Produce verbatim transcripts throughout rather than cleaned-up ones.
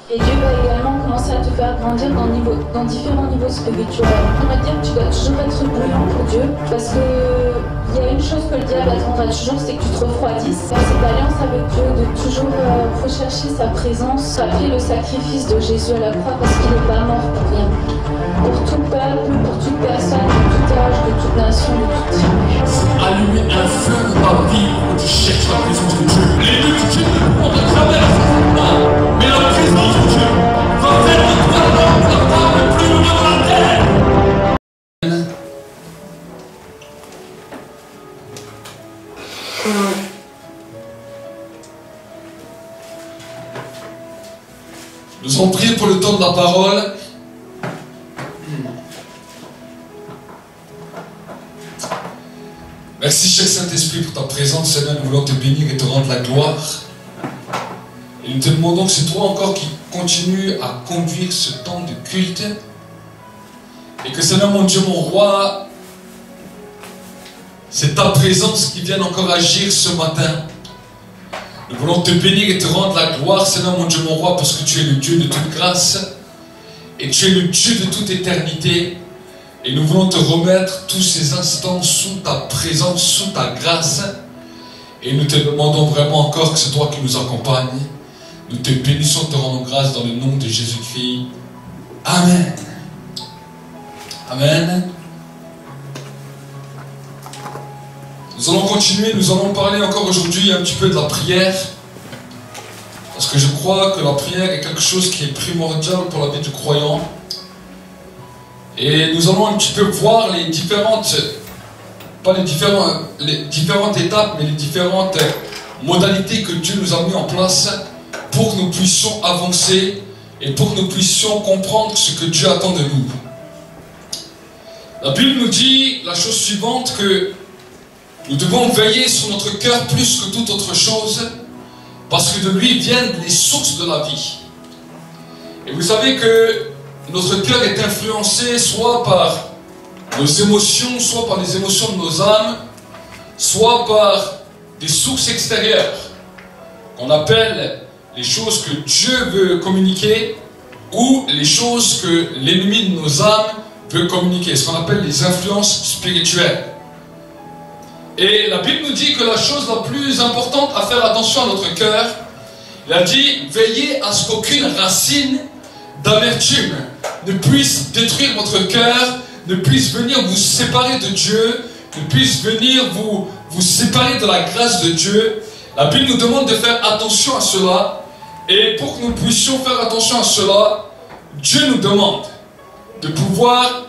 Et Dieu va également commencer à te faire grandir dans, niveau, dans différents niveaux spirituels. On va dire que tu dois toujours être bouillant pour Dieu, parce que il y a une chose que le diable attendra toujours, c'est que tu te refroidisses. Dans cette alliance avec Dieu, de toujours euh, rechercher sa présence, rappeler le sacrifice de Jésus à la croix, parce qu'il n'est pas mort pour rien. Pour tout peuple, pour toute personne, de tout âge, de toute nation, de toute tribu. Allumer un feu dans ta vie où tu cherches la présence de Dieu. Les deux de Dieu on te traverse, mais la présence de Dieu va faire de toi l'homme, la femme le plus heureux de la terre. Nous allons prier pour le temps de la parole. Merci, cher Saint-Esprit, pour ta présence, Seigneur. Nous voulons te bénir et te rendre la gloire. Et nous te demandons que c'est toi encore qui continue à conduire ce temps de culte. Et que, Seigneur, mon Dieu, mon roi, c'est ta présence qui vient encore agir ce matin. Nous voulons te bénir et te rendre la gloire, Seigneur, mon Dieu, mon roi, parce que tu es le Dieu de toute grâce. Et tu es le Dieu de toute éternité. Et nous voulons te remettre tous ces instants sous ta présence, sous ta grâce. Et nous te demandons vraiment encore que c'est toi qui nous accompagnes. Nous te bénissons, te rendons grâce dans le nom de Jésus-Christ. Amen. Amen. Nous allons continuer, nous allons parler encore aujourd'hui un petit peu de la prière. Parce que je crois que la prière est quelque chose qui est primordial pour la vie du croyant. Et nous allons un petit peu voir les différentes, pas les, différents, les différentes étapes, mais les différentes modalités que Dieu nous a mis en place pour que nous puissions avancer et pour que nous puissions comprendre ce que Dieu attend de nous. La Bible nous dit la chose suivante, que nous devons veiller sur notre cœur plus que toute autre chose, parce que de lui viennent les sources de la vie. Et vous savez que notre cœur est influencé soit par nos émotions, soit par les émotions de nos âmes, soit par des sources extérieures, qu'on appelle les choses que Dieu veut communiquer, ou les choses que l'ennemi de nos âmes veut communiquer, ce qu'on appelle les influences spirituelles. Et la Bible nous dit que la chose la plus importante à faire attention à notre cœur, il a dit, veillez à ce qu'aucune racine d'amertume ne puisse détruire votre cœur, ne puisse venir vous séparer de Dieu, ne puisse venir vous, vous séparer de la grâce de Dieu. La Bible nous demande de faire attention à cela. Et pour que nous puissions faire attention à cela, Dieu nous demande de pouvoir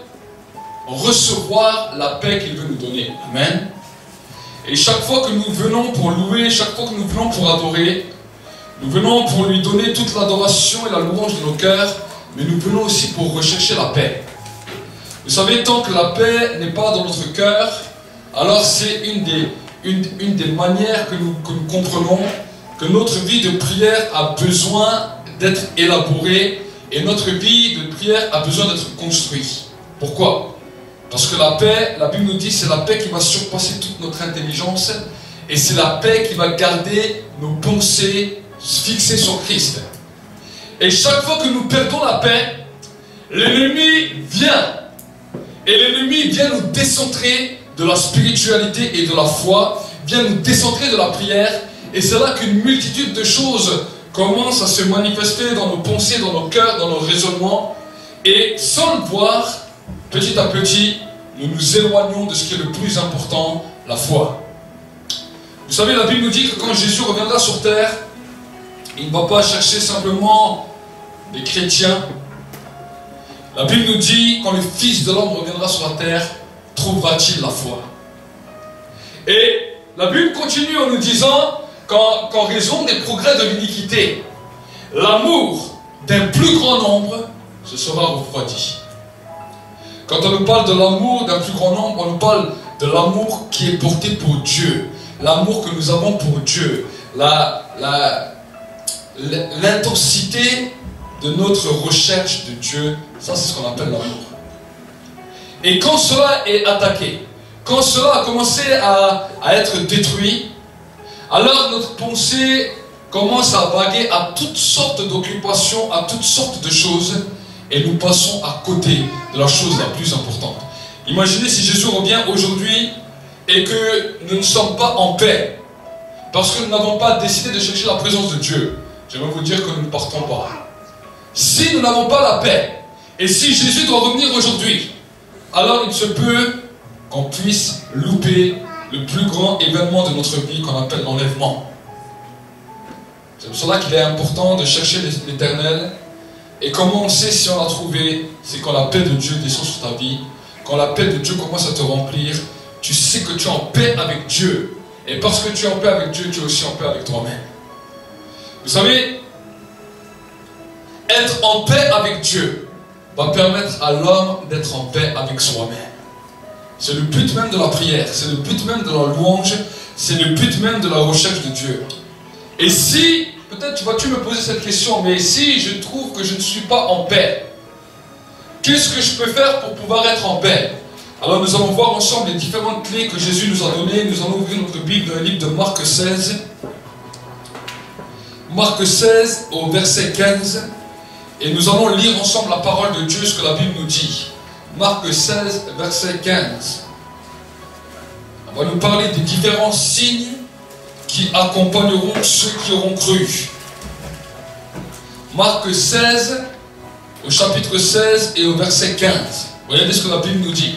recevoir la paix qu'il veut nous donner. Amen. Et chaque fois que nous venons pour louer, chaque fois que nous venons pour adorer, nous venons pour lui donner toute l'adoration et la louange de nos cœurs, mais nous venons aussi pour rechercher la paix. Vous savez, tant que la paix n'est pas dans notre cœur, alors c'est une des, une, une des manières que nous, que nous comprenons que notre vie de prière a besoin d'être élaborée et notre vie de prière a besoin d'être construite. Pourquoi? Parce que la paix, la Bible nous dit, c'est la paix qui va surpasser toute notre intelligence et c'est la paix qui va garder nos pensées fixées sur Christ. Et chaque fois que nous perdons la paix, l'ennemi vient. Et l'ennemi vient nous décentrer de la spiritualité et de la foi, vient nous décentrer de la prière. Et c'est là qu'une multitude de choses commencent à se manifester dans nos pensées, dans nos cœurs, dans nos raisonnements. Et sans le voir, petit à petit, nous nous éloignons de ce qui est le plus important, la foi. Vous savez, la Bible nous dit que quand Jésus reviendra sur terre, il ne va pas chercher simplement des chrétiens. La Bible nous dit, quand le Fils de l'homme reviendra sur la terre, trouvera-t-il la foi? Et la Bible continue en nous disant qu'en raison des progrès de l'iniquité, l'amour d'un plus grand nombre se sera refroidi. Quand on nous parle de l'amour d'un plus grand nombre, on nous parle de l'amour qui est porté pour Dieu, l'amour que nous avons pour Dieu, la, la, l'intensité de notre recherche de Dieu. Ça, c'est ce qu'on appelle l'amour. Et quand cela est attaqué, quand cela a commencé à, à être détruit, alors notre pensée commence à vaguer à toutes sortes d'occupations, à toutes sortes de choses, et nous passons à côté de la chose la plus importante. Imaginez si Jésus revient aujourd'hui et que nous ne sommes pas en paix, parce que nous n'avons pas décidé de chercher la présence de Dieu. J'aimerais vous dire que nous ne partons pas. Si nous n'avons pas la paix, et si Jésus doit revenir aujourd'hui, alors il se peut qu'on puisse louper le plus grand événement de notre vie qu'on appelle l'enlèvement. C'est pour cela qu'il est important de chercher l'Éternel. Et comment on sait si on l'a trouvé? C'est quand la paix de Dieu descend sur ta vie. Quand la paix de Dieu commence à te remplir, tu sais que tu es en paix avec Dieu. Et parce que tu es en paix avec Dieu, tu es aussi en paix avec toi-même. Vous savez, être en paix avec Dieu va permettre à l'homme d'être en paix avec soi-même. C'est le but même de la prière, c'est le but même de la louange, c'est le but même de la recherche de Dieu. Et si, peut-être vas-tu me poser cette question, mais si je trouve que je ne suis pas en paix, qu'est-ce que je peux faire pour pouvoir être en paix? Alors nous allons voir ensemble les différentes clés que Jésus nous a données. Nous allons ouvrir notre Bible dans le livre de Marc seize. Marc seize au verset quinze. Et nous allons lire ensemble la parole de Dieu, ce que la Bible nous dit. Marc seize, verset quinze. On va nous parler des différents signes qui accompagneront ceux qui auront cru. Marc seize, au chapitre seize et au verset quinze. Regardez ce que la Bible nous dit.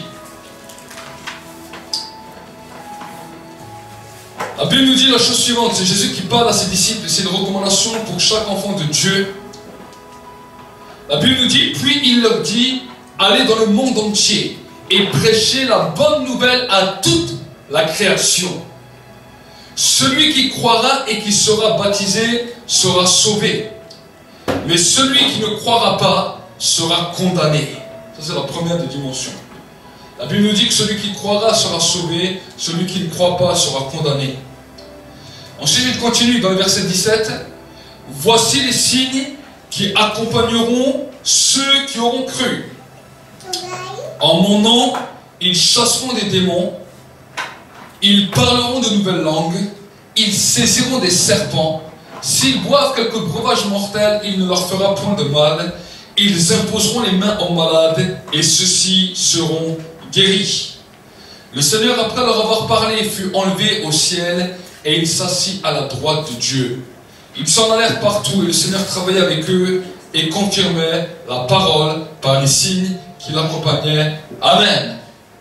La Bible nous dit la chose suivante, c'est Jésus qui parle à ses disciples, c'est une recommandation pour chaque enfant de Dieu. La Bible nous dit, puis il leur dit, allez dans le monde entier et prêchez la bonne nouvelle à toute la création. Celui qui croira et qui sera baptisé sera sauvé. Mais celui qui ne croira pas sera condamné. Ça c'est la première des dimensions. La Bible nous dit que celui qui croira sera sauvé, celui qui ne croit pas sera condamné. Ensuite il continue dans le verset dix-sept. Voici les signes qui accompagneront ceux qui auront cru. En mon nom, ils chasseront des démons, ils parleront de nouvelles langues, ils saisiront des serpents, s'ils boivent quelques breuvages mortels, il ne leur fera point de mal, ils imposeront les mains aux malades, et ceux-ci seront guéris. Le Seigneur, après leur avoir parlé, fut enlevé au ciel, et il s'assit à la droite de Dieu. Ils s'en allèrent partout, et le Seigneur travaillait avec eux, et confirmait la parole par les signes qui l'accompagnaient. Amen.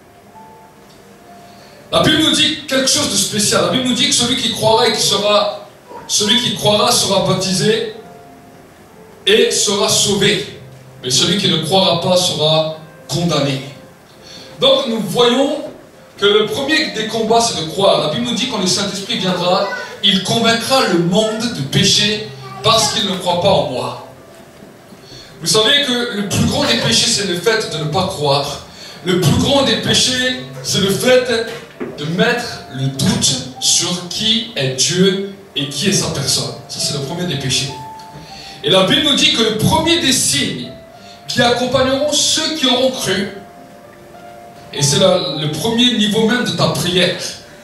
La Bible nous dit quelque chose de spécial. La Bible nous dit que celui qui croira et qui sera, celui qui croira sera baptisé et sera sauvé. Mais celui qui ne croira pas sera condamné. Donc nous voyons que le premier des combats, c'est de croire. La Bible nous dit quand le Saint-Esprit viendra, il convaincra le monde de péché parce qu'il ne croit pas en moi. Vous savez que le plus grand des péchés, c'est le fait de ne pas croire. Le plus grand des péchés, c'est le fait de mettre le doute sur qui est Dieu et qui est sa personne. Ça, c'est le premier des péchés. Et la Bible nous dit que le premier des signes qui accompagneront ceux qui auront cru, et c'est le premier niveau même de ta prière,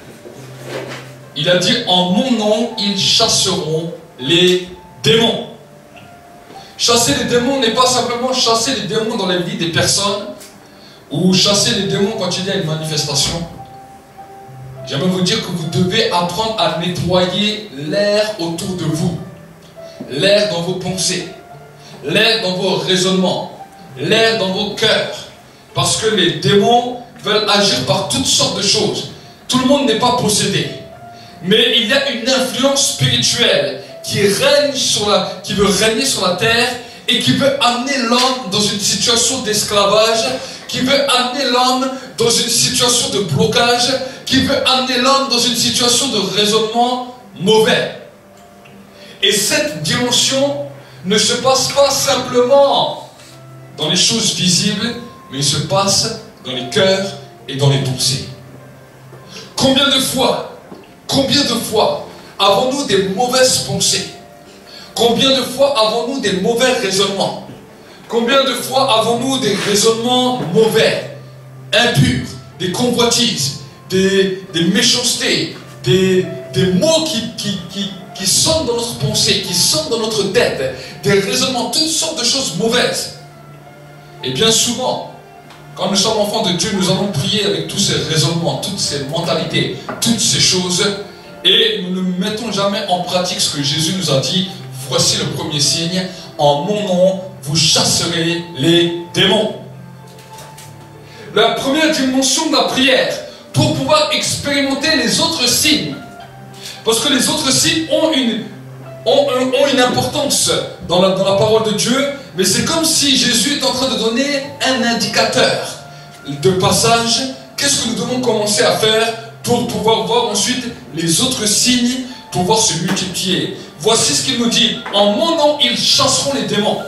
il a dit, en mon nom, ils chasseront les démons. Chasser les démons n'est pas simplement chasser les démons dans la vie des personnes, ou chasser les démons quand il y a une manifestation. J'aimerais vous dire que vous devez apprendre à nettoyer l'air autour de vous, l'air dans vos pensées, l'air dans vos raisonnements, l'air dans vos cœurs, parce que les démons veulent agir par toutes sortes de choses. Tout le monde n'est pas possédé, mais il y a une influence spirituelle qui règne sur la, qui veut régner sur la terre et qui veut amener l'homme dans une situation d'esclavage, qui veut amener l'homme dans une situation de blocage, qui veut amener l'homme dans une situation de raisonnement mauvais. Et cette dimension ne se passe pas simplement dans les choses visibles, mais il se passe dans les cœurs et dans les pensées. Combien de fois, combien de fois avons-nous des mauvaises pensées? Combien de fois avons-nous des mauvais raisonnements? Combien de fois avons-nous des raisonnements mauvais, impurs, des convoitises, des, des méchancetés, des, des mots qui, qui, qui, qui sonne dans notre pensée, qui sonne dans notre tête, des raisonnements, toutes sortes de choses mauvaises. Et bien souvent, quand nous sommes enfants de Dieu, nous allons prier avec tous ces raisonnements, toutes ces mentalités, toutes ces choses, et nous ne mettons jamais en pratique ce que Jésus nous a dit. Voici le premier signe, en mon nom, vous chasserez les démons. La première dimension de la prière, pour pouvoir expérimenter les autres signes. Parce que les autres signes ont une, ont, ont une importance dans la, dans la parole de Dieu, mais c'est comme si Jésus est en train de donner un indicateur de passage. Qu'est-ce que nous devons commencer à faire pour pouvoir voir ensuite les autres signes, pouvoir se multiplier. Voici ce qu'il nous dit. En mon nom, ils chasseront les démons.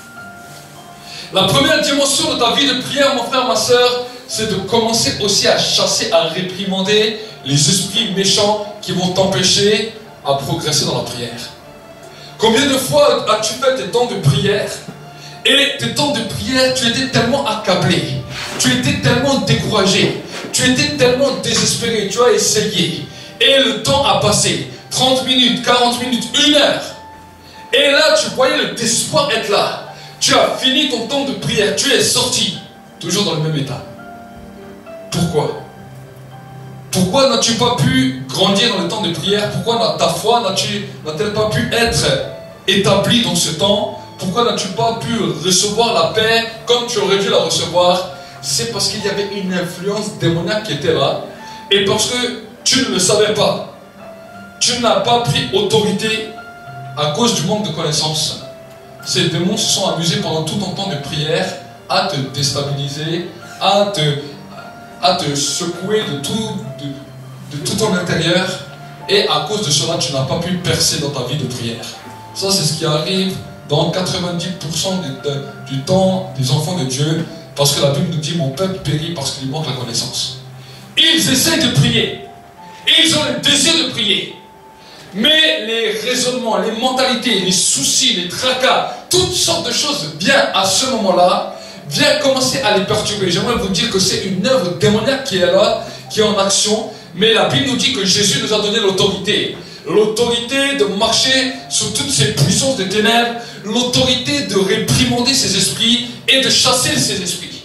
La première dimension de ta vie de prière, mon frère, ma soeur, c'est de commencer aussi à chasser, à réprimander les esprits méchants qui vont t'empêcher à progresser dans la prière. Combien de fois as-tu fait tes temps de prière et tes temps de prière, tu étais tellement accablé, tu étais tellement découragé, tu étais tellement désespéré, tu as essayé et le temps a passé, trente minutes, quarante minutes, une heure, et là tu voyais le désespoir être là, tu as fini ton temps de prière, tu es sorti, toujours dans le même état. Pourquoi? Pourquoi n'as-tu pas pu grandir dans le temps de prière? Pourquoi ta foi n'a-t-elle pas pu être établie dans ce temps? Pourquoi n'as-tu pas pu recevoir la paix comme tu aurais dû la recevoir? C'est parce qu'il y avait une influence démoniaque qui était là. Et parce que tu ne le savais pas. Tu n'as pas pris autorité à cause du manque de connaissances. Ces démons se sont amusés pendant tout ton temps de prière à te déstabiliser, à te... à te secouer de tout, de, de tout ton intérieur, et à cause de cela tu n'as pas pu percer dans ta vie de prière. Ça c'est ce qui arrive dans quatre-vingt-dix pour cent du, de, du temps des enfants de Dieu, parce que la Bible nous dit mon peuple périt parce qu'il manque la connaissance. Ils essaient de prier, ils ont le désir de prier, mais les raisonnements, les mentalités, les soucis, les tracas, toutes sortes de choses viennent à ce moment-là, vient commencer à les perturber. J'aimerais vous dire que c'est une œuvre démoniaque qui est là, qui est en action, mais la Bible nous dit que Jésus nous a donné l'autorité. L'autorité de marcher sur toutes ces puissances des ténèbres, l'autorité de réprimander ces esprits et de chasser ces esprits.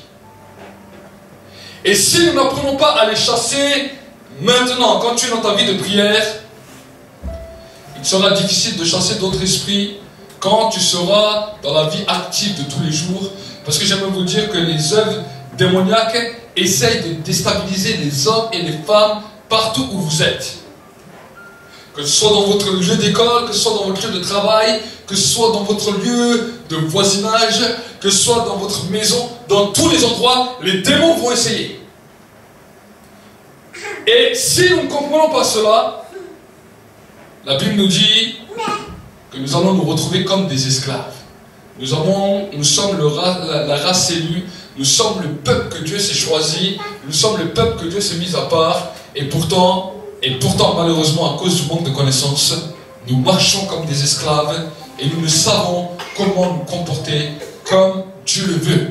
Et si nous n'apprenons pas à les chasser maintenant, quand tu es dans ta vie de prière, il sera difficile de chasser d'autres esprits quand tu seras dans la vie active de tous les jours. Parce que j'aimerais vous dire que les œuvres démoniaques essayent de déstabiliser les hommes et les femmes partout où vous êtes. Que ce soit dans votre lieu d'école, que ce soit dans votre lieu de travail, que ce soit dans votre lieu de voisinage, que ce soit dans votre maison, dans tous les endroits, les démons vont essayer. Et si nous ne comprenons pas cela, la Bible nous dit que nous allons nous retrouver comme des esclaves. Nous, avons, nous sommes le ra, la, la race élue, nous sommes le peuple que Dieu s'est choisi, nous sommes le peuple que Dieu s'est mis à part, et pourtant, et pourtant malheureusement à cause du manque de connaissances, nous marchons comme des esclaves et nous ne savons comment nous comporter comme Dieu le veut.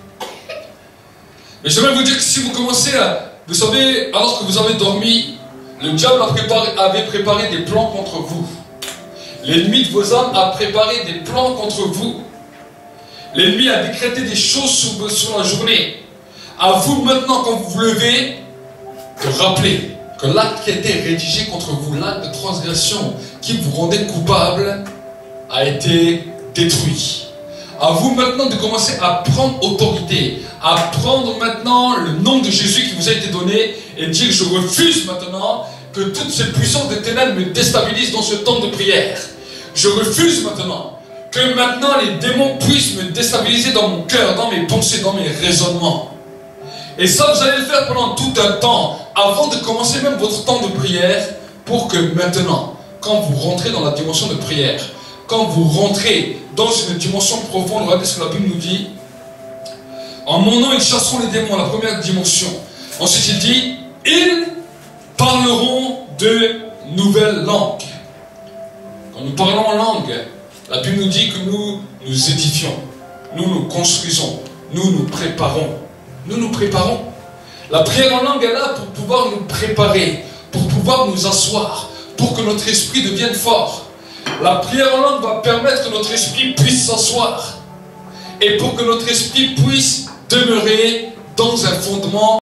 Mais j'aimerais vous dire que si vous commencez à, vous savez, alors que vous avez dormi, le diable a préparé, avait préparé des plans contre vous. L'ennemi de vos âmes a préparé des plans contre vous. L'ennemi a décrété des choses sur, sur la journée. À vous maintenant, quand vous vous levez, de rappeler que l'acte qui a été rédigé contre vous, l'acte de transgression qui vous rendait coupable, a été détruit. À vous maintenant de commencer à prendre autorité, à prendre maintenant le nom de Jésus qui vous a été donné et dire je refuse maintenant que toutes ces puissances des ténèbres me déstabilisent dans ce temps de prière. Je refuse maintenant que maintenant les démons puissent me déstabiliser dans mon cœur, dans mes pensées, dans mes raisonnements. Et ça, vous allez le faire pendant tout un temps, avant de commencer même votre temps de prière, pour que maintenant, quand vous rentrez dans la dimension de prière, quand vous rentrez dans une dimension profonde, regardez ce que la Bible nous dit. En mon nom, ils chasseront les démons, la première dimension. Ensuite, il dit, ils parleront de nouvelles langues. Quand nous parlons en langue, la Bible nous dit que nous nous édifions, nous nous construisons, nous nous préparons. Nous nous préparons. La prière en langue est là pour pouvoir nous préparer, pour pouvoir nous asseoir, pour que notre esprit devienne fort. La prière en langue va permettre que notre esprit puisse s'asseoir. Et pour que notre esprit puisse demeurer dans un fondement.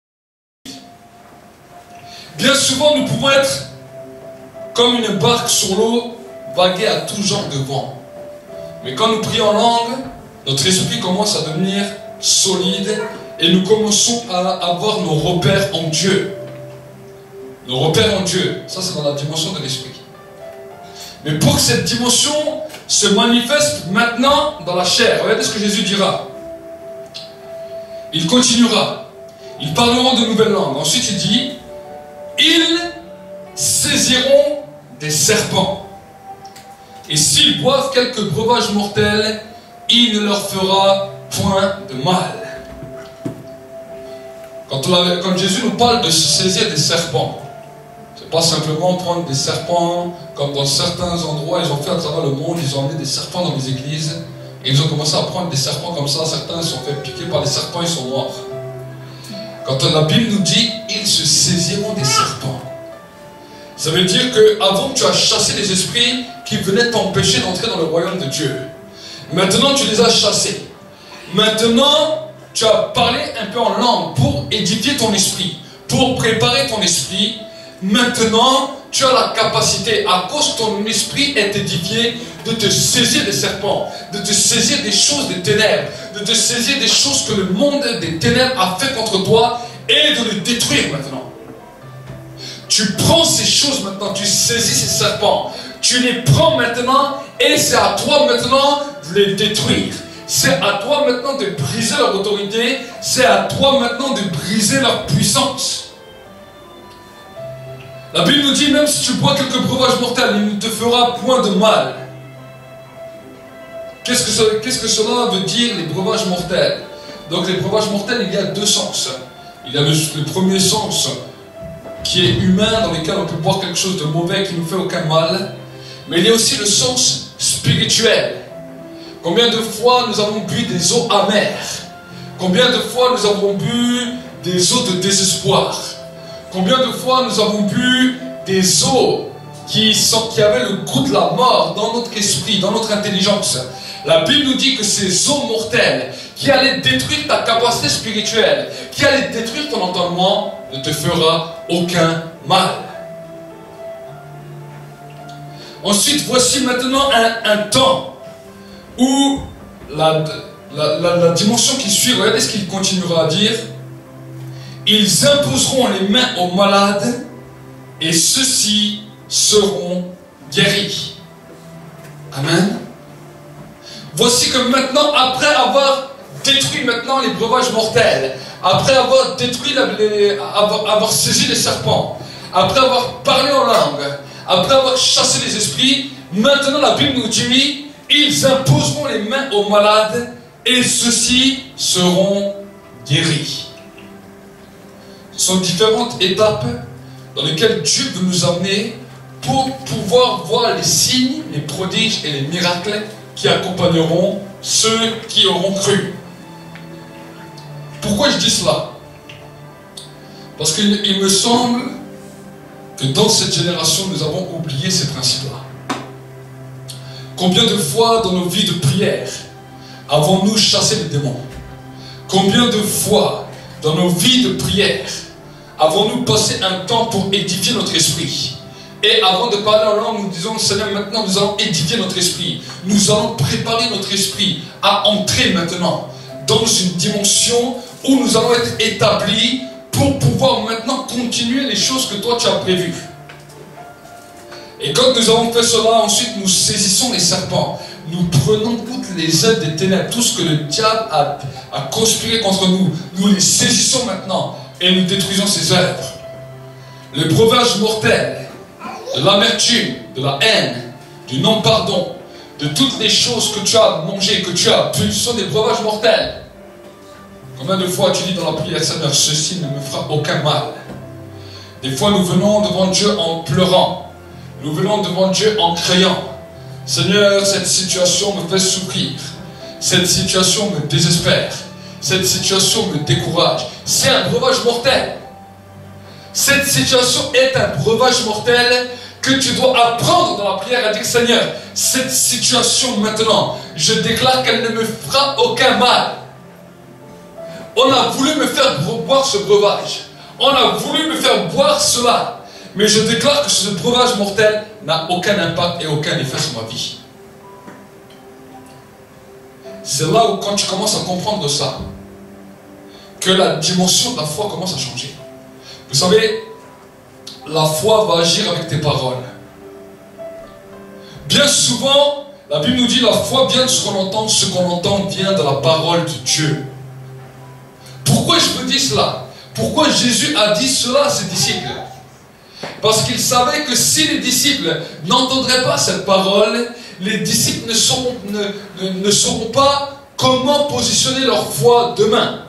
Bien souvent, nous pouvons être comme une barque sur l'eau, vaguer à tout genre de vent. Mais quand nous prions en langue, notre esprit commence à devenir solide et nous commençons à avoir nos repères en Dieu. Nos repères en Dieu, ça c'est dans la dimension de l'esprit. Mais pour que cette dimension se manifeste maintenant dans la chair, regardez ce que Jésus dira. Il continuera. Ils parleront de nouvelles langues. Ensuite il dit, ils saisiront des serpents. Et s'ils boivent quelques breuvages mortels, il ne leur fera point de mal. Quand, on a, quand Jésus nous parle de se saisir des serpents, c'est pas simplement prendre des serpents, comme dans certains endroits, ils ont fait à travers le monde, ils ont emmené des serpents dans les églises, et ils ont commencé à prendre des serpents comme ça, certains se sont fait piquer par les serpents, ils sont morts. Quand la Bible nous dit, ils se saisiront des serpents, ça veut dire qu'avant tu as chassé les esprits qui venaient t'empêcher d'entrer dans le royaume de Dieu. Maintenant tu les as chassés. Maintenant tu as parlé un peu en langue pour édifier ton esprit, pour préparer ton esprit. Maintenant tu as la capacité, à cause que ton esprit est édifié, de te saisir des serpents, de te saisir des choses des ténèbres, de te saisir des choses que le monde des ténèbres a fait contre toi et de les détruire maintenant. Tu prends ces choses maintenant, tu saisis ces serpents, tu les prends maintenant et c'est à toi maintenant de les détruire. C'est à toi maintenant de briser leur autorité, c'est à toi maintenant de briser leur puissance. La Bible nous dit, même si tu bois quelques breuvages mortels, il ne te fera point de mal. Qu'est-ce que, ce, qu'est-ce que cela veut dire, les breuvages mortels? Donc les breuvages mortels, il y a deux sens. Il y a le, le premier sens qui est humain, dans lequel on peut boire quelque chose de mauvais qui ne nous fait aucun mal. Mais il y a aussi le sens spirituel. Combien de fois nous avons bu des eaux amères? Combien de fois nous avons bu des eaux de désespoir? Combien de fois nous avons bu des eaux qui, sont, qui avaient le goût de la mort dans notre esprit, dans notre intelligence? La Bible nous dit que ces eaux mortelles qui allaient détruire ta capacité spirituelle, qui allaient détruire ton entendement, ne te fera aucun mal. Ensuite, voici maintenant un, un temps où la, la, la, la dimension qui suit, regardez ce qu'il continuera à dire. Ils imposeront les mains aux malades et ceux-ci seront guéris. Amen. Voici que maintenant, après avoir détruit maintenant les breuvages mortels, après avoir détruit, la, les, avoir, avoir saisi les serpents, après avoir parlé en langue, après avoir chassé les esprits, maintenant la Bible nous dit, ils imposeront les mains aux malades et ceux-ci seront guéris. Ce sont différentes étapes dans lesquelles Dieu veut nous amener pour pouvoir voir les signes, les prodiges et les miracles qui accompagneront ceux qui auront cru. Pourquoi je dis cela? Parce qu'il il me semble que dans cette génération, nous avons oublié ces principes-là. Combien de fois dans nos vies de prière avons-nous chassé les démons? Combien de fois dans nos vies de prière avons-nous passé un temps pour édifier notre esprit? Et avant de parler en langue, nous disons, Seigneur, maintenant nous allons édifier notre esprit. Nous allons préparer notre esprit à entrer maintenant dans une dimension où nous allons être établis pour pouvoir maintenant continuer les choses que toi tu as prévues. Et quand nous avons fait cela, ensuite nous saisissons les serpents. Nous prenons toutes les œuvres des ténèbres, tout ce que le diable a, a conspiré contre nous. Nous les saisissons maintenant et nous détruisons ces œuvres. Le breuvage mortel, de l'amertume, de la haine, du non-pardon, de toutes les choses que tu as mangées, que tu as bu, ce sont des breuvages mortels. Combien de fois tu dis dans la prière, Seigneur, ceci ne me fera aucun mal. Des fois nous venons devant Dieu en pleurant, nous venons devant Dieu en criant, Seigneur, cette situation me fait souffrir, cette situation me désespère, cette situation me décourage. C'est un breuvage mortel. Cette situation est un breuvage mortel que tu dois apprendre dans la prière à dire, Seigneur, cette situation maintenant, je déclare qu'elle ne me fera aucun mal. On a voulu me faire boire ce breuvage. On a voulu me faire boire cela. Mais je déclare que ce breuvage mortel n'a aucun impact et aucun effet sur ma vie. C'est là où quand tu commences à comprendre ça, que la dimension de la foi commence à changer. Vous savez, la foi va agir avec tes paroles. Bien souvent, la Bible nous dit la foi vient de ce qu'on entend, ce qu'on entend vient de la parole de Dieu. Pourquoi je vous dis cela? Pourquoi Jésus a dit cela à ses disciples? Parce qu'il savait que si les disciples n'entendraient pas cette parole, les disciples ne sauront, ne, ne, ne sauront pas comment positionner leur foi demain.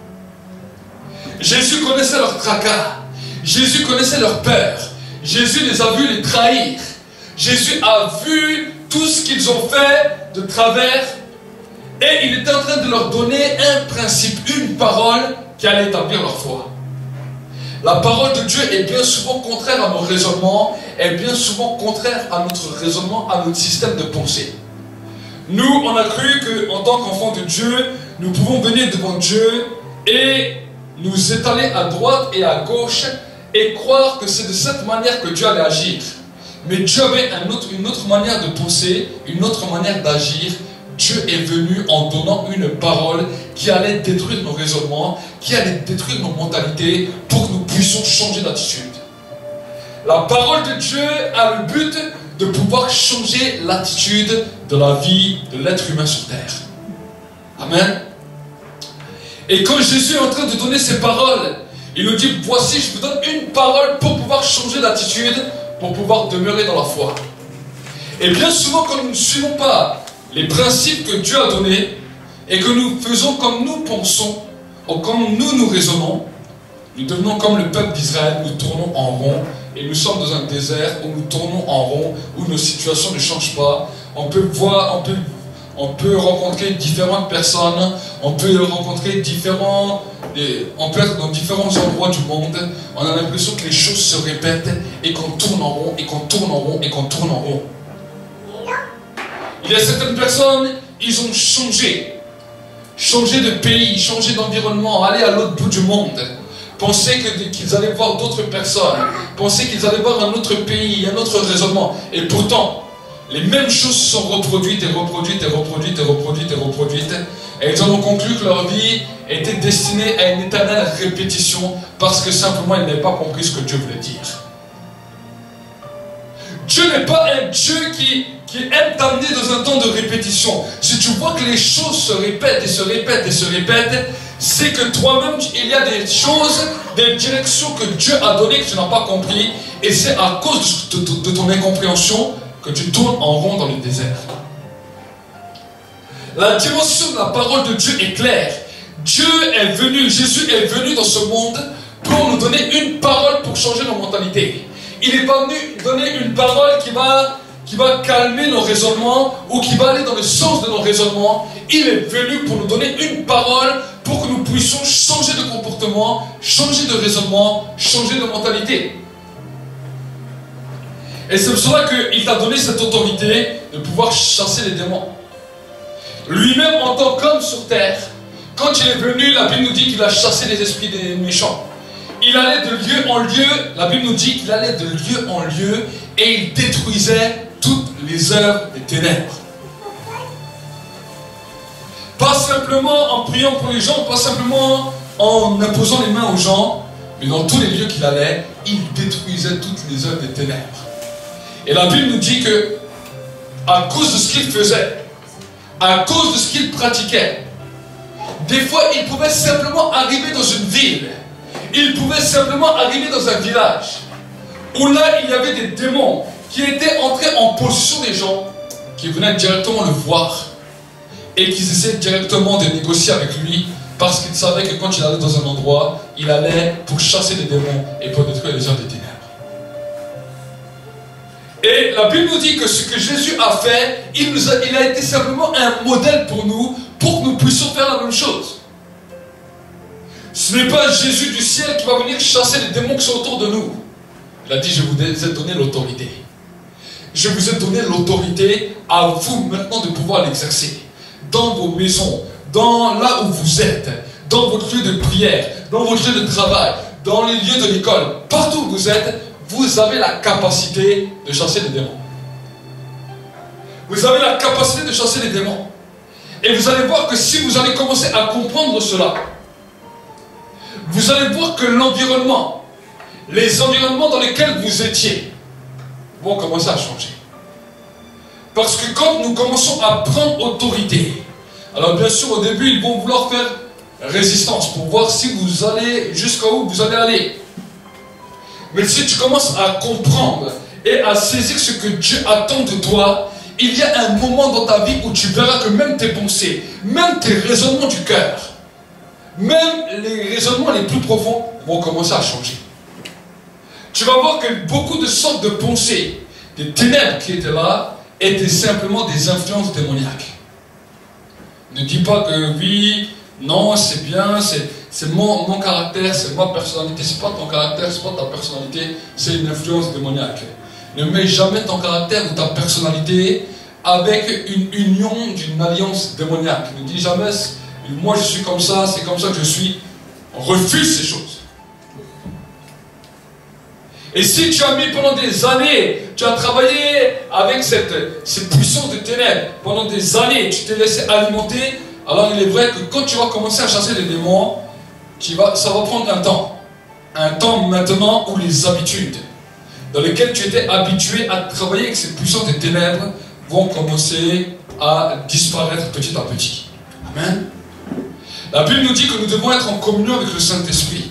Jésus connaissait leur tracas. Jésus connaissait leur peur. Jésus les a vus les trahir. Jésus a vu tout ce qu'ils ont fait de travers. Et il était en train de leur donner un principe, une parole qui allait établir leur foi. La parole de Dieu est bien souvent contraire à nos raisonnements, est bien souvent contraire à notre raisonnement, à notre système de pensée. Nous, on a cru qu'en tant qu'enfants de Dieu, nous pouvons venir devant Dieu et nous étaler à droite et à gauche et croire que c'est de cette manière que Dieu allait agir. Mais Dieu avait un autre, une autre manière de penser, une autre manière d'agir. Dieu est venu en donnant une parole qui allait détruire nos raisonnements, qui allait détruire nos mentalités pour que nous puissions changer d'attitude. La parole de Dieu a le but de pouvoir changer l'attitude de la vie de l'être humain sur terre. Amen. Et quand Jésus est en train de donner ses paroles, il nous dit, voici, je vous donne une parole pour pouvoir changer d'attitude, pour pouvoir demeurer dans la foi. Et bien souvent, quand nous ne suivons pas les principes que Dieu a donnés et que nous faisons comme nous pensons ou comme nous nous raisonnons, nous devenons comme le peuple d'Israël, nous tournons en rond et nous sommes dans un désert où nous tournons en rond, où nos situations ne changent pas. On peut voir, on peut, on peut rencontrer différentes personnes, on peut rencontrer différents, on peut être dans différents endroits du monde, on a l'impression que les choses se répètent et qu'on tourne en rond et qu'on tourne en rond et qu'on tourne en rond. Il y a certaines personnes, ils ont changé. Changé de pays, changé d'environnement, aller à l'autre bout du monde. Penser qu'ils allaient voir d'autres personnes. Penser qu'ils allaient voir un autre pays, un autre raisonnement. Et pourtant, les mêmes choses se sont reproduites et reproduites et reproduites et reproduites et reproduites. Et ils ont conclu que leur vie était destinée à une éternelle répétition parce que simplement ils n'avaient pas compris ce que Dieu voulait dire. Dieu n'est pas un Dieu qui, qui aime t'amener dans un temps de répétition. Si tu vois que les choses se répètent et se répètent et se répètent, c'est que toi-même, il y a des choses, des directions que Dieu a données que tu n'as pas compris. Et c'est à cause de, de, de ton incompréhension que tu tournes en rond dans le désert. La dimension de la parole de Dieu est claire. Dieu est venu, Jésus est venu dans ce monde pour nous donner une parole pour changer nos mentalités. Il n'est pas venu donner une parole qui va, qui va calmer nos raisonnements ou qui va aller dans le sens de nos raisonnements. Il est venu pour nous donner une parole pour que nous puissions changer de comportement, changer de raisonnement, changer de mentalité. Et c'est pour cela qu'il t'a donné cette autorité de pouvoir chasser les démons. Lui-même en tant qu'homme sur terre, quand il est venu, la Bible nous dit qu'il a chassé les esprits des méchants. Il allait de lieu en lieu, la Bible nous dit qu'il allait de lieu en lieu et il détruisait toutes les œuvres des ténèbres. Pas simplement en priant pour les gens, pas simplement en imposant les mains aux gens, mais dans tous les lieux qu'il allait, il détruisait toutes les œuvres des ténèbres. Et la Bible nous dit que, à cause de ce qu'il faisait, à cause de ce qu'il pratiquait, des fois il pouvait simplement arriver dans une ville. Il pouvait simplement arriver dans un village où là il y avait des démons qui étaient entrés en possession des gens, qui venaient directement le voir et qui essayaient directement de négocier avec lui parce qu'ils savaient que quand il allait dans un endroit, il allait pour chasser les démons et pour détruire les œuvres des ténèbres. Et la Bible nous dit que ce que Jésus a fait, il, nous a, il a été simplement un modèle pour nous, pour que nous puissions faire la même chose. Ce n'est pas Jésus du ciel qui va venir chasser les démons qui sont autour de nous. Il a dit, je vous ai donné l'autorité. je vous ai donné l'autorité à vous maintenant de pouvoir l'exercer. Dans vos maisons, dans là où vous êtes, dans votre lieu de prière, dans votre lieu de travail, dans les lieux de l'école, partout où vous êtes, vous avez la capacité de chasser les démons. Vous avez la capacité de chasser les démons. Et vous allez voir que si vous allez commencer à comprendre cela, vous allez voir que l'environnement, les environnements dans lesquels vous étiez, vont commencer à changer. Parce que quand nous commençons à prendre autorité, alors bien sûr au début ils vont vouloir faire résistance pour voir si vous allez jusqu'à où vous allez aller. Mais si tu commences à comprendre et à saisir ce que Dieu attend de toi, il y a un moment dans ta vie où tu verras que même tes pensées, même tes raisonnements du cœur, même les raisonnements les plus profonds vont commencer à changer. Tu vas voir que beaucoup de sortes de pensées, des ténèbres qui étaient là, étaient simplement des influences démoniaques. Ne dis pas que oui, non, c'est bien, c'est mon, mon caractère, c'est ma personnalité. C'est pas ton caractère, c'est pas ta personnalité, c'est une influence démoniaque. Ne mets jamais ton caractère ou ta personnalité avec une union d'une alliance démoniaque. Ne dis jamais, moi je suis comme ça, c'est comme ça que je suis. On refuse ces choses. Et si tu as mis pendant des années, tu as travaillé avec cette, cette puissance de ténèbres, pendant des années, tu t'es laissé alimenter, alors il est vrai que quand tu vas commencer à chasser les démons, tu vas, ça va prendre un temps. Un temps maintenant où les habitudes, dans lesquelles tu étais habitué à travailler avec cette puissance de ténèbres, vont commencer à disparaître petit à petit. Amen. La Bible nous dit que nous devons être en communion avec le Saint-Esprit.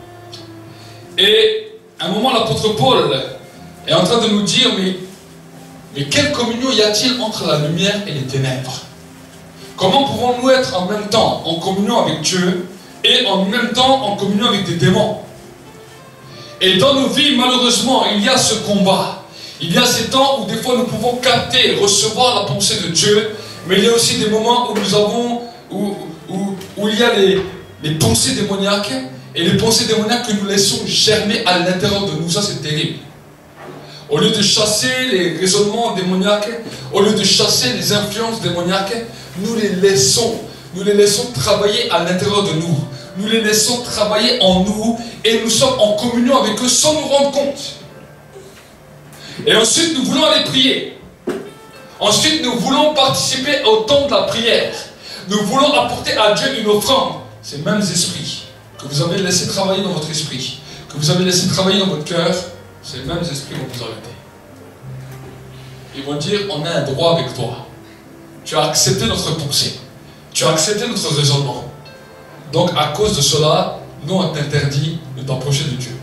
Et à un moment, l'apôtre Paul est en train de nous dire, mais, mais quelle communion y a-t-il entre la lumière et les ténèbres? Comment pouvons-nous être en même temps en communion avec Dieu et en même temps en communion avec des démons? Et dans nos vies, malheureusement, il y a ce combat. Il y a ces temps où des fois nous pouvons capter, recevoir la pensée de Dieu, mais il y a aussi des moments où nous avons, où, où, où il y a les, les pensées démoniaques, et les pensées démoniaques que nous laissons germer à l'intérieur de nous. Ça, c'est terrible. Au lieu de chasser les raisonnements démoniaques, au lieu de chasser les influences démoniaques, nous les laissons, nous les laissons travailler à l'intérieur de nous. Nous les laissons travailler en nous et nous sommes en communion avec eux sans nous rendre compte. Et ensuite, nous voulons aller prier. Ensuite, nous voulons participer au temps de la prière. Nous voulons apporter à Dieu une offrande. Ces mêmes esprits que vous avez laissé travailler dans votre esprit, que vous avez laissé travailler dans votre cœur, ces mêmes esprits vont vous arrêter. Ils vont dire, on a un droit avec toi. Tu as accepté notre pensée. Tu as accepté notre raisonnement. Donc à cause de cela, nous on t'interdit de t'approcher de Dieu.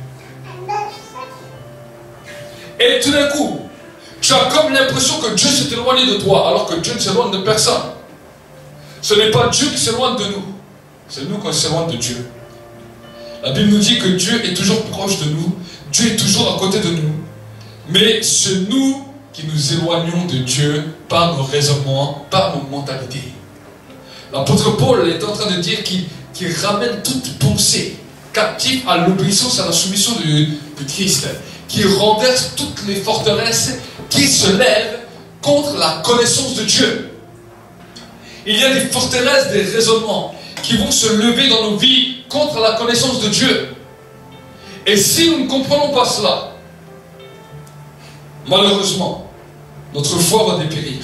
Et tout d'un coup, tu as comme l'impression que Dieu s'est éloigné de toi, alors que Dieu ne s'éloigne de personne. Ce n'est pas Dieu qui s'éloigne de nous, c'est nous qui s'éloigne de Dieu. La Bible nous dit que Dieu est toujours proche de nous, Dieu est toujours à côté de nous, mais c'est nous qui nous éloignons de Dieu par nos raisonnements, par nos mentalités. L'apôtre Paul est en train de dire qu'il qu'il ramène toute pensée captive à l'obéissance, à la soumission de, de Christ, qui renverse toutes les forteresses qui se lèvent contre la connaissance de Dieu. Il y a des forteresses, des raisonnements qui vont se lever dans nos vies contre la connaissance de Dieu. Et si nous ne comprenons pas cela, malheureusement, notre foi va dépérir.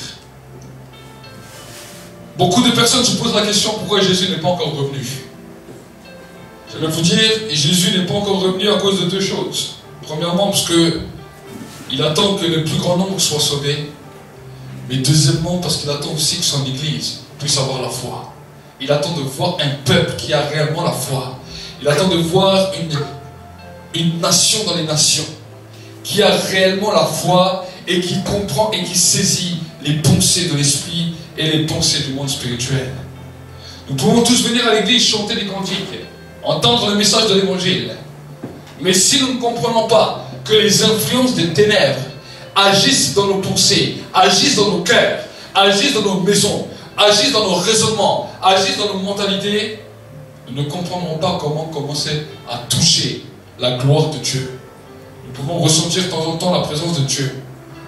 Beaucoup de personnes se posent la question pourquoi Jésus n'est pas encore revenu. Je vais vous dire, Jésus n'est pas encore revenu à cause de deux choses. Premièrement, parce qu'il attend que le plus grand nombre soit sauvé. Mais deuxièmement, parce qu'il attend aussi que son Église puisse avoir la foi. Il attend de voir un peuple qui a réellement la foi. Il attend de voir une, une nation dans les nations qui a réellement la foi et qui comprend et qui saisit les pensées de l'esprit et les pensées du monde spirituel. Nous pouvons tous venir à l'église chanter des cantiques, entendre le message de l'évangile. Mais si nous ne comprenons pas que les influences des ténèbres agissent dans nos pensées, agissent dans nos cœurs, agissent dans nos maisons, agissent dans nos raisonnements, agissent dans nos mentalités, nous ne comprendrons pas comment commencer à toucher la gloire de Dieu. Nous pouvons ressentir de temps en temps la présence de Dieu.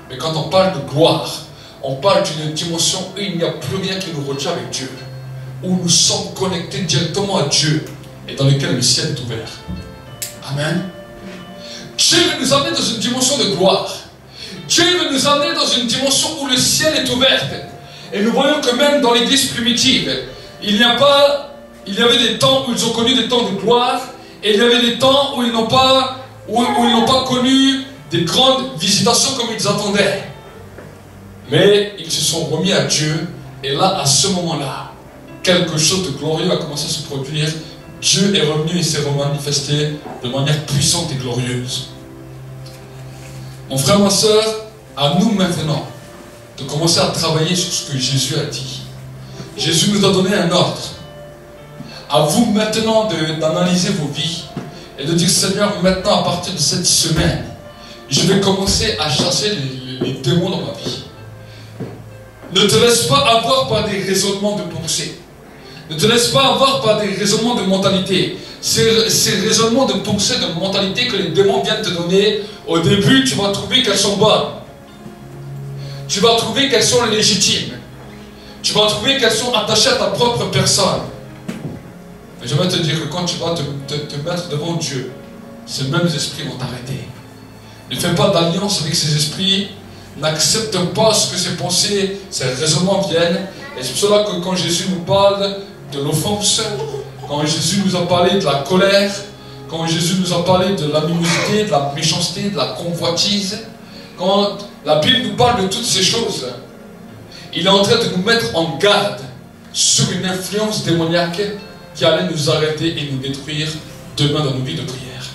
Mais quand on parle de gloire, on parle d'une dimension où il n'y a plus rien qui nous retient avec Dieu. Où nous sommes connectés directement à Dieu et dans lequel le ciel est ouvert. Amen. Dieu veut nous amener dans une dimension de gloire. Dieu veut nous amener dans une dimension où le ciel est ouvert. Et nous voyons que même dans l'église primitive, il n'y a pas, il y avait des temps où ils ont connu des temps de gloire, et il y avait des temps où ils n'ont pas, où, où ils n'ont pas connu des grandes visitations comme ils attendaient. Mais ils se sont remis à Dieu, et là, à ce moment-là, quelque chose de glorieux a commencé à se produire. Dieu est revenu et s'est manifesté de manière puissante et glorieuse. Mon frère, ma soeur, à nous maintenant de commencer à travailler sur ce que Jésus a dit. Jésus nous a donné un ordre. À vous maintenant d'analyser vos vies et de dire, Seigneur, maintenant à partir de cette semaine, je vais commencer à chasser les, les, les démons dans ma vie. Ne te laisse pas avoir par des raisonnements de pensée. Ne te laisse pas avoir par des raisonnements de mentalité. Ces, ces raisonnements de pensée, de mentalité que les démons viennent te donner, au début, tu vas trouver qu'elles sont bonnes. Tu vas trouver qu'elles sont légitimes. Tu vas trouver qu'elles sont attachées à ta propre personne. Mais je vais te dire que quand tu vas te, te, te mettre devant Dieu, ces mêmes esprits vont t'arrêter. Ne fais pas d'alliance avec ces esprits. N'accepte pas ce que ces pensées, ces raisonnements viennent. Et c'est pour cela que quand Jésus nous parle de l'offense, quand Jésus nous a parlé de la colère, quand Jésus nous a parlé de l'animosité, de la méchanceté, de la convoitise, quand la Bible nous parle de toutes ces choses, il est en train de nous mettre en garde sur une influence démoniaque qui allait nous arrêter et nous détruire demain dans nos vies de prière.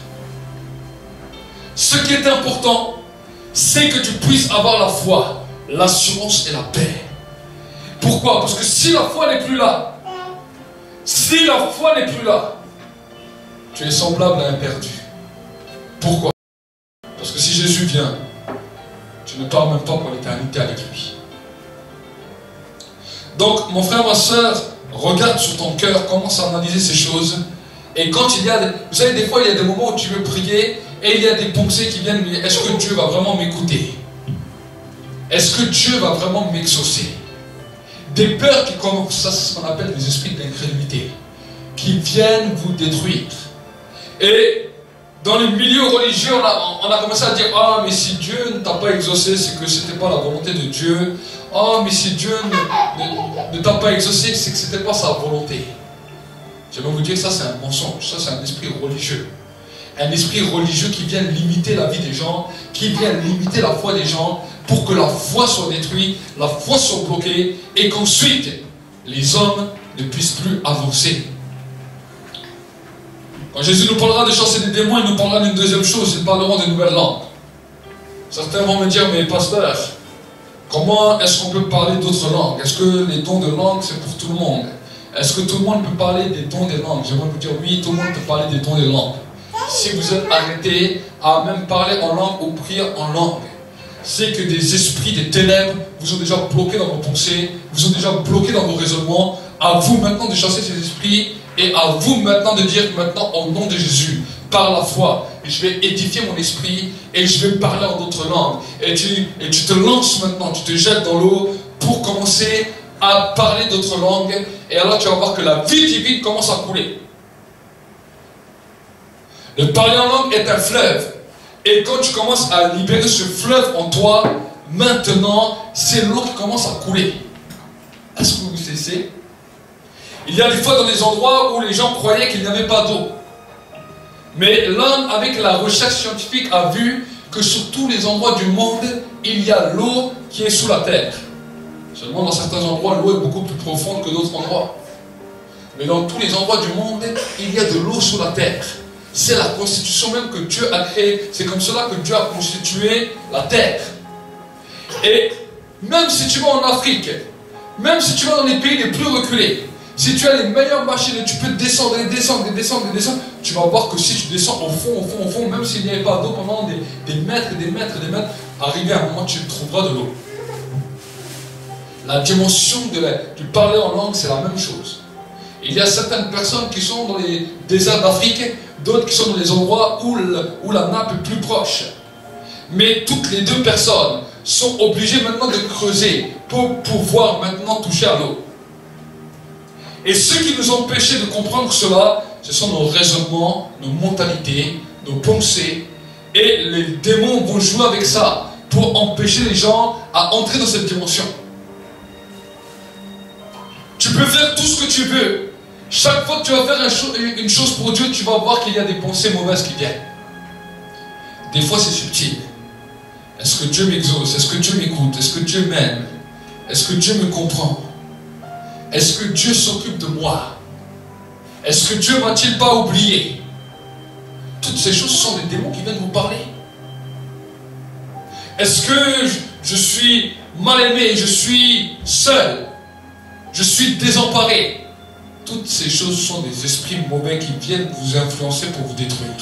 Ce qui est important, c'est que tu puisses avoir la foi, l'assurance et la paix. Pourquoi? Parce que si la foi n'est plus là, si la foi n'est plus là, tu es semblable à un perdu. Pourquoi? Parce que si Jésus vient, tu ne pars même pas pour l'éternité avec lui. Donc, mon frère, ma soeur, regarde sur ton cœur, commence à analyser ces choses. Et quand il y a, des, vous savez, des fois, il y a des moments où tu veux prier et il y a des pensées qui viennent, mais est-ce que Dieu va vraiment m'écouter? Est-ce que Dieu va vraiment m'exaucer? Des peurs qui commencent, ça c'est ce qu'on appelle des esprits d'incrédulité, qui viennent vous détruire. Et dans les milieux religieux, on a, on a commencé à dire, ah, mais si Dieu ne t'a pas exaucé, c'est que ce n'était pas la volonté de Dieu. Oh, mais si Dieu ne, ne, ne t'a pas exaucé, c'est que ce n'était pas sa volonté. Je vais vous dire, ça c'est un mensonge, ça c'est un esprit religieux. Un esprit religieux qui vient limiter la vie des gens, qui vient limiter la foi des gens, pour que la foi soit détruite, la foi soit bloquée, et qu'ensuite, les hommes ne puissent plus avancer. Quand Jésus nous parlera de chasser des démons, il nous parlera d'une deuxième chose, il parlera de nouvelles langues. Certains vont me dire, mais pasteur, comment est-ce qu'on peut parler d'autres langues? Est-ce que les dons de langue, c'est pour tout le monde? Est-ce que tout le monde peut parler des dons des langues? J'aimerais vous dire, oui, tout le monde peut parler des dons des langues. Si vous êtes arrêté à même parler en langue ou prier en langue, c'est que des esprits des ténèbres vous ont déjà bloqué dans vos pensées, vous ont déjà bloqué dans vos raisonnements. À vous maintenant de chasser ces esprits et à vous maintenant de dire maintenant au nom de Jésus, par la foi, je vais édifier mon esprit et je vais parler en d'autres langues. Et tu, et tu te lances maintenant, tu te jettes dans l'eau pour commencer à parler d'autres langues. Et alors tu vas voir que la vie divine commence à couler. Le parler en langue est un fleuve. Et quand tu commences à libérer ce fleuve en toi, maintenant, c'est l'eau qui commence à couler. Est-ce que vous cessez? Il y a des fois dans des endroits où les gens croyaient qu'il n'y avait pas d'eau. Mais l'homme, avec la recherche scientifique, a vu que sur tous les endroits du monde, il y a l'eau qui est sous la terre. Seulement dans certains endroits, l'eau est beaucoup plus profonde que d'autres endroits. Mais dans tous les endroits du monde, il y a de l'eau sous la terre. C'est la constitution même que Dieu a créée. C'est comme cela que Dieu a constitué la terre. Et même si tu vas en Afrique, même si tu vas dans les pays les plus reculés, si tu as les meilleures machines et tu peux descendre et descendre et descendre et descendre, tu vas voir que si tu descends au fond, au fond, au fond, même s'il n'y avait pas d'eau pendant des, des mètres et des mètres et des mètres, arrivé à un moment, tu trouveras de l'eau. La dimension de la, du parler en langue, c'est la même chose. Il y a certaines personnes qui sont dans les déserts d'Afrique, d'autres qui sont dans les endroits où, le, où la nappe est plus proche. Mais toutes les deux personnes sont obligés maintenant de creuser pour pouvoir maintenant toucher à l'eau. Et ce qui nous empêchait de comprendre cela, ce sont nos raisonnements, nos mentalités, nos pensées. Et les démons vont jouer avec ça pour empêcher les gens à entrer dans cette dimension. Tu peux faire tout ce que tu veux. Chaque fois que tu vas faire un cho- une chose pour Dieu, tu vas voir qu'il y a des pensées mauvaises qui viennent. Des fois c'est subtil. Est-ce que Dieu m'exauce? Est-ce que Dieu m'écoute? Est-ce que Dieu m'aime? Est-ce que Dieu me comprend? Est-ce que Dieu s'occupe de moi? Est-ce que Dieu m'a-t-il pas oublié? Toutes ces choses sont des démons qui viennent vous parler. Est-ce que je, je suis mal aimé? Je suis seul? Je suis désemparé? Toutes ces choses sont des esprits mauvais qui viennent vous influencer pour vous détruire.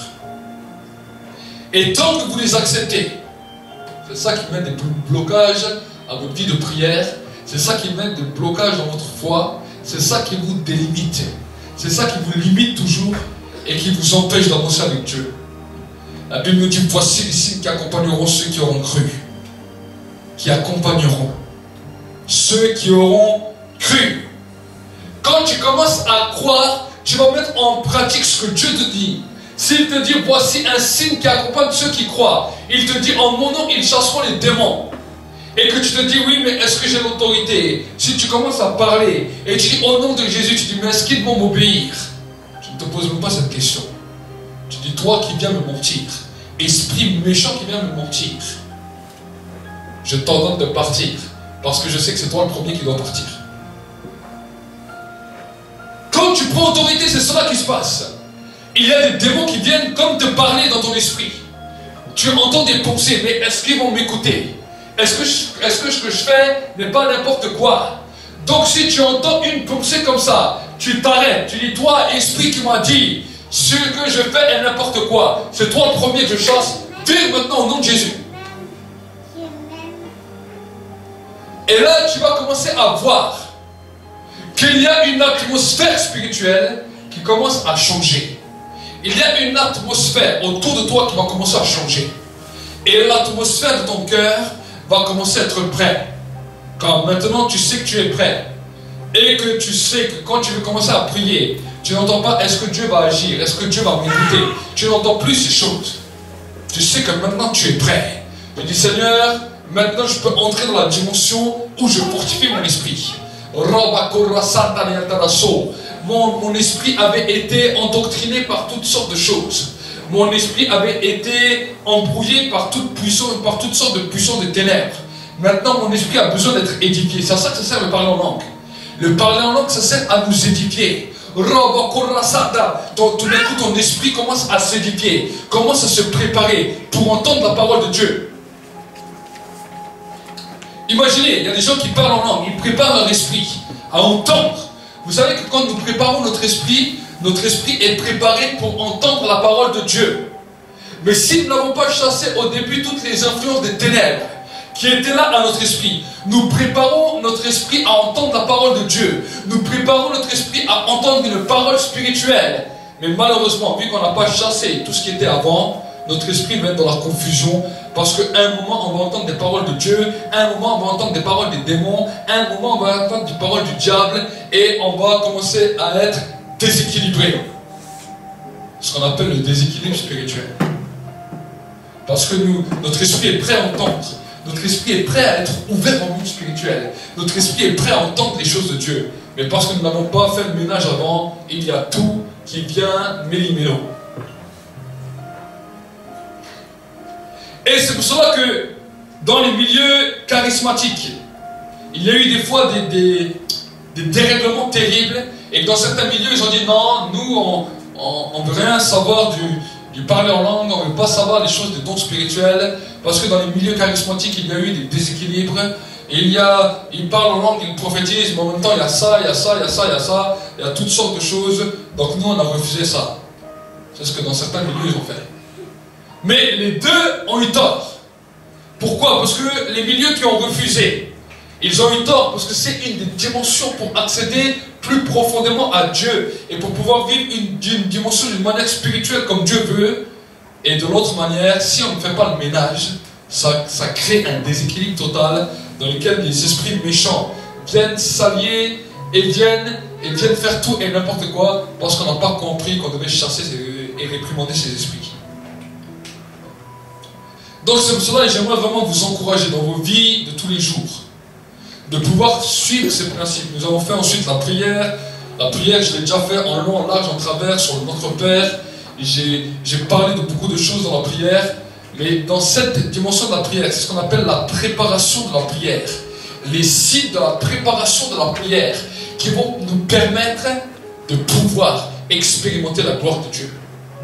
Et tant que vous les acceptez, c'est ça qui met des blocages à votre vie de prière, c'est ça qui met des blocages dans votre foi, c'est ça qui vous délimite, c'est ça qui vous limite toujours et qui vous empêche d'avancer avec Dieu. La Bible nous dit, voici les signes qui accompagneront ceux qui auront cru. Qui accompagneront ceux qui auront cru. Quand tu commences à croire, tu vas mettre en pratique ce que Dieu te dit. S'il te dit, voici un signe qui accompagne ceux qui croient, il te dit, en mon nom, ils chasseront les démons. Et que tu te dis, oui, mais est-ce que j'ai l'autorité? Si tu commences à parler, et tu dis, au nom de Jésus, tu dis, mais est-ce qu'ils vont m'obéir? Tu ne te poses même pas cette question. Tu dis, toi qui viens me mentir, esprit méchant qui vient me mentir, je t'ordonne de partir, parce que je sais que c'est toi le premier qui doit partir. Quand tu prends autorité, c'est cela qui se passe. Il y a des démons qui viennent comme te parler dans ton esprit. Tu entends des pensées, mais est-ce qu'ils vont m'écouter? Est-ce que, je, est-ce que ce que je fais n'est pas n'importe quoi? Donc si tu entends une pensée comme ça, tu t'arrêtes, tu dis, toi, esprit qui m'a dit, ce que je fais est n'importe quoi, c'est toi le premier que je chasse, viens maintenant au nom de Jésus. Et là, tu vas commencer à voir qu'il y a une atmosphère spirituelle qui commence à changer. Il y a une atmosphère autour de toi qui va commencer à changer. Et l'atmosphère de ton cœur va commencer à être prêt. Quand maintenant tu sais que tu es prêt, et que tu sais que quand tu veux commencer à prier, tu n'entends pas est-ce que Dieu va agir, est-ce que Dieu va m'écouter, tu n'entends plus ces choses. Tu sais que maintenant tu es prêt. Tu dis, Seigneur, maintenant je peux entrer dans la dimension où je fortifie mon esprit. Mon, mon esprit avait été endoctriné par toutes sortes de choses. Mon esprit avait été embrouillé par, toute puissance, par toutes sortes de puissances de ténèbres. Maintenant, mon esprit a besoin d'être édifié. C'est à ça que ça sert le parler en langue. Le parler en langue, ça sert à nous édifier. Tout d'un coup, ton esprit commence à s'édifier, commence à se préparer pour entendre la parole de Dieu. Imaginez, il y a des gens qui parlent en langue, ils préparent leur esprit à entendre. Vous savez que quand nous préparons notre esprit, notre esprit est préparé pour entendre la parole de Dieu. Mais si nous n'avons pas chassé au début toutes les influences des ténèbres qui étaient là à notre esprit, nous préparons notre esprit à entendre la parole de Dieu. Nous préparons notre esprit à entendre une parole spirituelle. Mais malheureusement, vu qu'on n'a pas chassé tout ce qui était avant, notre esprit va être dans la confusion. Parce qu'à un moment, on va entendre des paroles de Dieu, à un moment, on va entendre des paroles des démons, à un moment, on va entendre des paroles du diable, et on va commencer à être déséquilibré. Ce qu'on appelle le déséquilibre spirituel. Parce que nous, notre esprit est prêt à entendre. Notre esprit est prêt à être ouvert au monde spirituel. Notre esprit est prêt à entendre les choses de Dieu. Mais parce que nous n'avons pas fait le ménage avant, il y a tout qui vient méli-mélo. Et c'est pour cela que dans les milieux charismatiques, il y a eu des fois des, des, des dérèglements terribles, et que dans certains milieux, ils ont dit non, nous, on ne veut rien savoir du, du parler en langue, on ne veut pas savoir les choses des dons spirituels, parce que dans les milieux charismatiques, il y a eu des déséquilibres, et il y a, ils parlent en langue, ils prophétisent, mais en même temps, il y a ça, il y a ça, il y a ça, il y a ça, il y a toutes sortes de choses, donc nous, on a refusé ça. C'est ce que dans certains milieux, ils ont fait. Mais les deux ont eu tort. Pourquoi? Parce que les milieux qui ont refusé, ils ont eu tort parce que c'est une des dimensions pour accéder plus profondément à Dieu et pour pouvoir vivre une, une dimension d'une manière spirituelle comme Dieu veut. Et de l'autre manière, si on ne fait pas le ménage, ça, ça crée un déséquilibre total dans lequel les esprits méchants viennent s'allier et viennent, et viennent faire tout et n'importe quoi parce qu'on n'a pas compris qu'on devait chasser et réprimander ces esprits. Donc c'est pour cela que j'aimerais vraiment vous encourager dans vos vies de tous les jours de pouvoir suivre ces principes. Nous avons fait ensuite la prière. La prière, je l'ai déjà fait en long, en large, en travers sur notre Père. J'ai parlé de beaucoup de choses dans la prière. Mais dans cette dimension de la prière, c'est ce qu'on appelle la préparation de la prière. Les sites de la préparation de la prière qui vont nous permettre de pouvoir expérimenter la gloire de Dieu.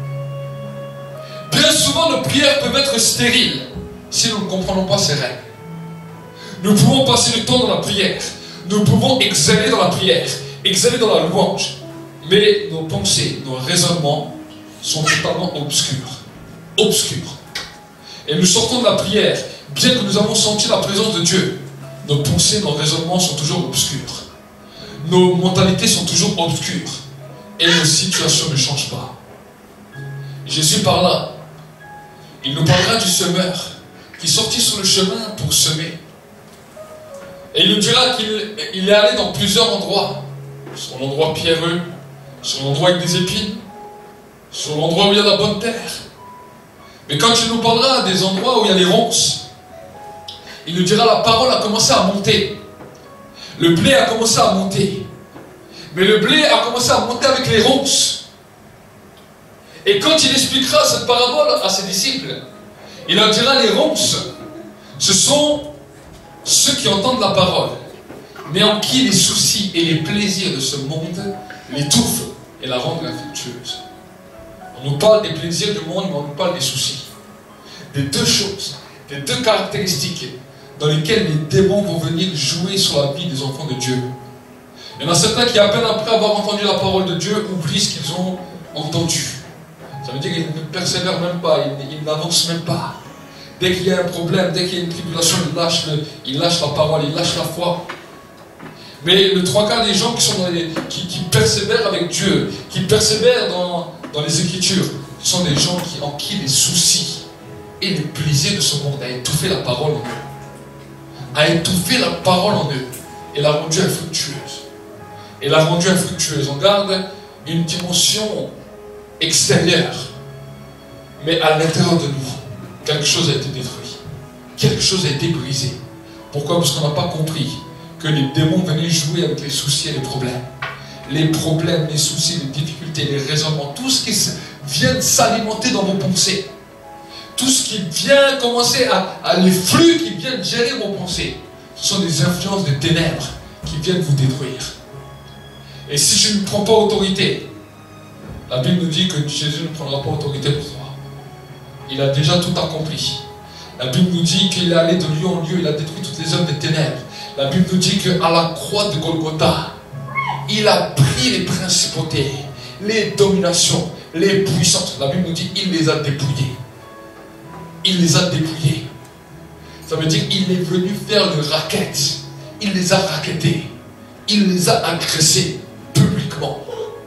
Bien souvent, nos prières peuvent être stériles si nous ne comprenons pas ces règles. Nous pouvons passer le temps dans la prière. Nous pouvons exceller dans la prière, exceller dans la louange. Mais nos pensées, nos raisonnements sont totalement obscurs. Obscurs. Et nous sortons de la prière, bien que nous avons senti la présence de Dieu, nos pensées, nos raisonnements sont toujours obscurs. Nos mentalités sont toujours obscures. Et nos situations ne changent pas. Jésus par là, il nous parlera du semeur qui sortit sur le chemin pour semer. Et il nous dira qu'il est allé dans plusieurs endroits. Sur l'endroit pierreux, sur l'endroit avec des épines, sur l'endroit où il y a la bonne terre. Mais quand il nous parlera des endroits où il y a les ronces, il nous dira la parole a commencé à monter. Le blé a commencé à monter. Mais le blé a commencé à monter avec les ronces. Et quand il expliquera cette parabole à ses disciples, il leur dira les ronces, ce sont ceux qui entendent la parole, mais en qui les soucis et les plaisirs de ce monde l'étouffent et la rendent infructueuse. On nous parle des plaisirs du monde, mais on nous parle des soucis. Des deux choses, des deux caractéristiques dans lesquelles les démons vont venir jouer sur la vie des enfants de Dieu. Il y en a certains qui, à peine après avoir entendu la parole de Dieu, oublient ce qu'ils ont entendu. Ça veut dire qu'ils ne persévèrent même pas, ils, ils n'avancent même pas. Dès qu'il y a un problème, dès qu'il y a une tribulation, ils lâchent, le, ils lâchent la parole, ils lâchent la foi. Mais le trois quarts des gens qui, sont dans les, qui, qui persévèrent avec Dieu, qui persévèrent dans, dans les Écritures, sont des gens qui, en qui les soucis et les plaisirs de ce monde a étouffé la parole en eux. A étouffé la parole en eux et l'a rendue infructueuse. Et l'a rendue infructueuse. On garde une dimension extérieure, mais à l'intérieur de nous, quelque chose a été détruit. Quelque chose a été brisé. Pourquoi? Parce qu'on n'a pas compris que les démons venaient jouer avec les soucis et les problèmes. Les problèmes, les soucis, les difficultés, les raisonnements, tout ce qui vient s'alimenter dans vos pensées. Tout ce qui vient commencer à, à les flux qui viennent gérer vos pensées. Ce sont des influences de ténèbres qui viennent vous détruire. Et si je ne prends pas autorité, la Bible nous dit que Jésus ne prendra pas autorité pour toi. Il a déjà tout accompli. La Bible nous dit qu'il est allé de lieu en lieu, il a détruit toutes les œuvres des ténèbres. La Bible nous dit qu'à la croix de Golgotha, il a pris les principautés, les dominations, les puissances. La Bible nous dit qu'il les a dépouillées. Il les a dépouillées. Ça veut dire qu'il est venu faire le racket. Il les a rackettés. Il les a agressés publiquement.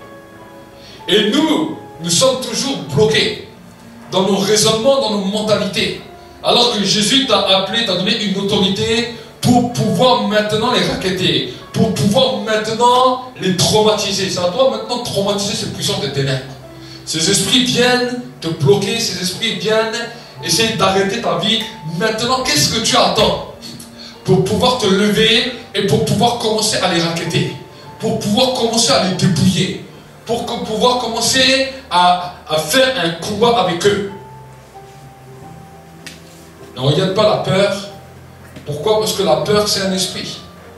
Et nous, nous sommes toujours bloqués dans nos raisonnements, dans nos mentalités. Alors que Jésus t'a appelé, t'a donné une autorité pour pouvoir maintenant les racketter, pour pouvoir maintenant les traumatiser. C'est à toi maintenant de traumatiser ces puissances des ténèbres. Ces esprits viennent te bloquer, ces esprits viennent essayer d'arrêter ta vie. Maintenant, qu'est-ce que tu attends pour pouvoir te lever et pour pouvoir commencer à les racketter, pour pouvoir commencer à les dépouiller, pour pouvoir commencer à, à faire un combat avec eux? Ne regarde pas la peur. Pourquoi? Parce que la peur, c'est un esprit.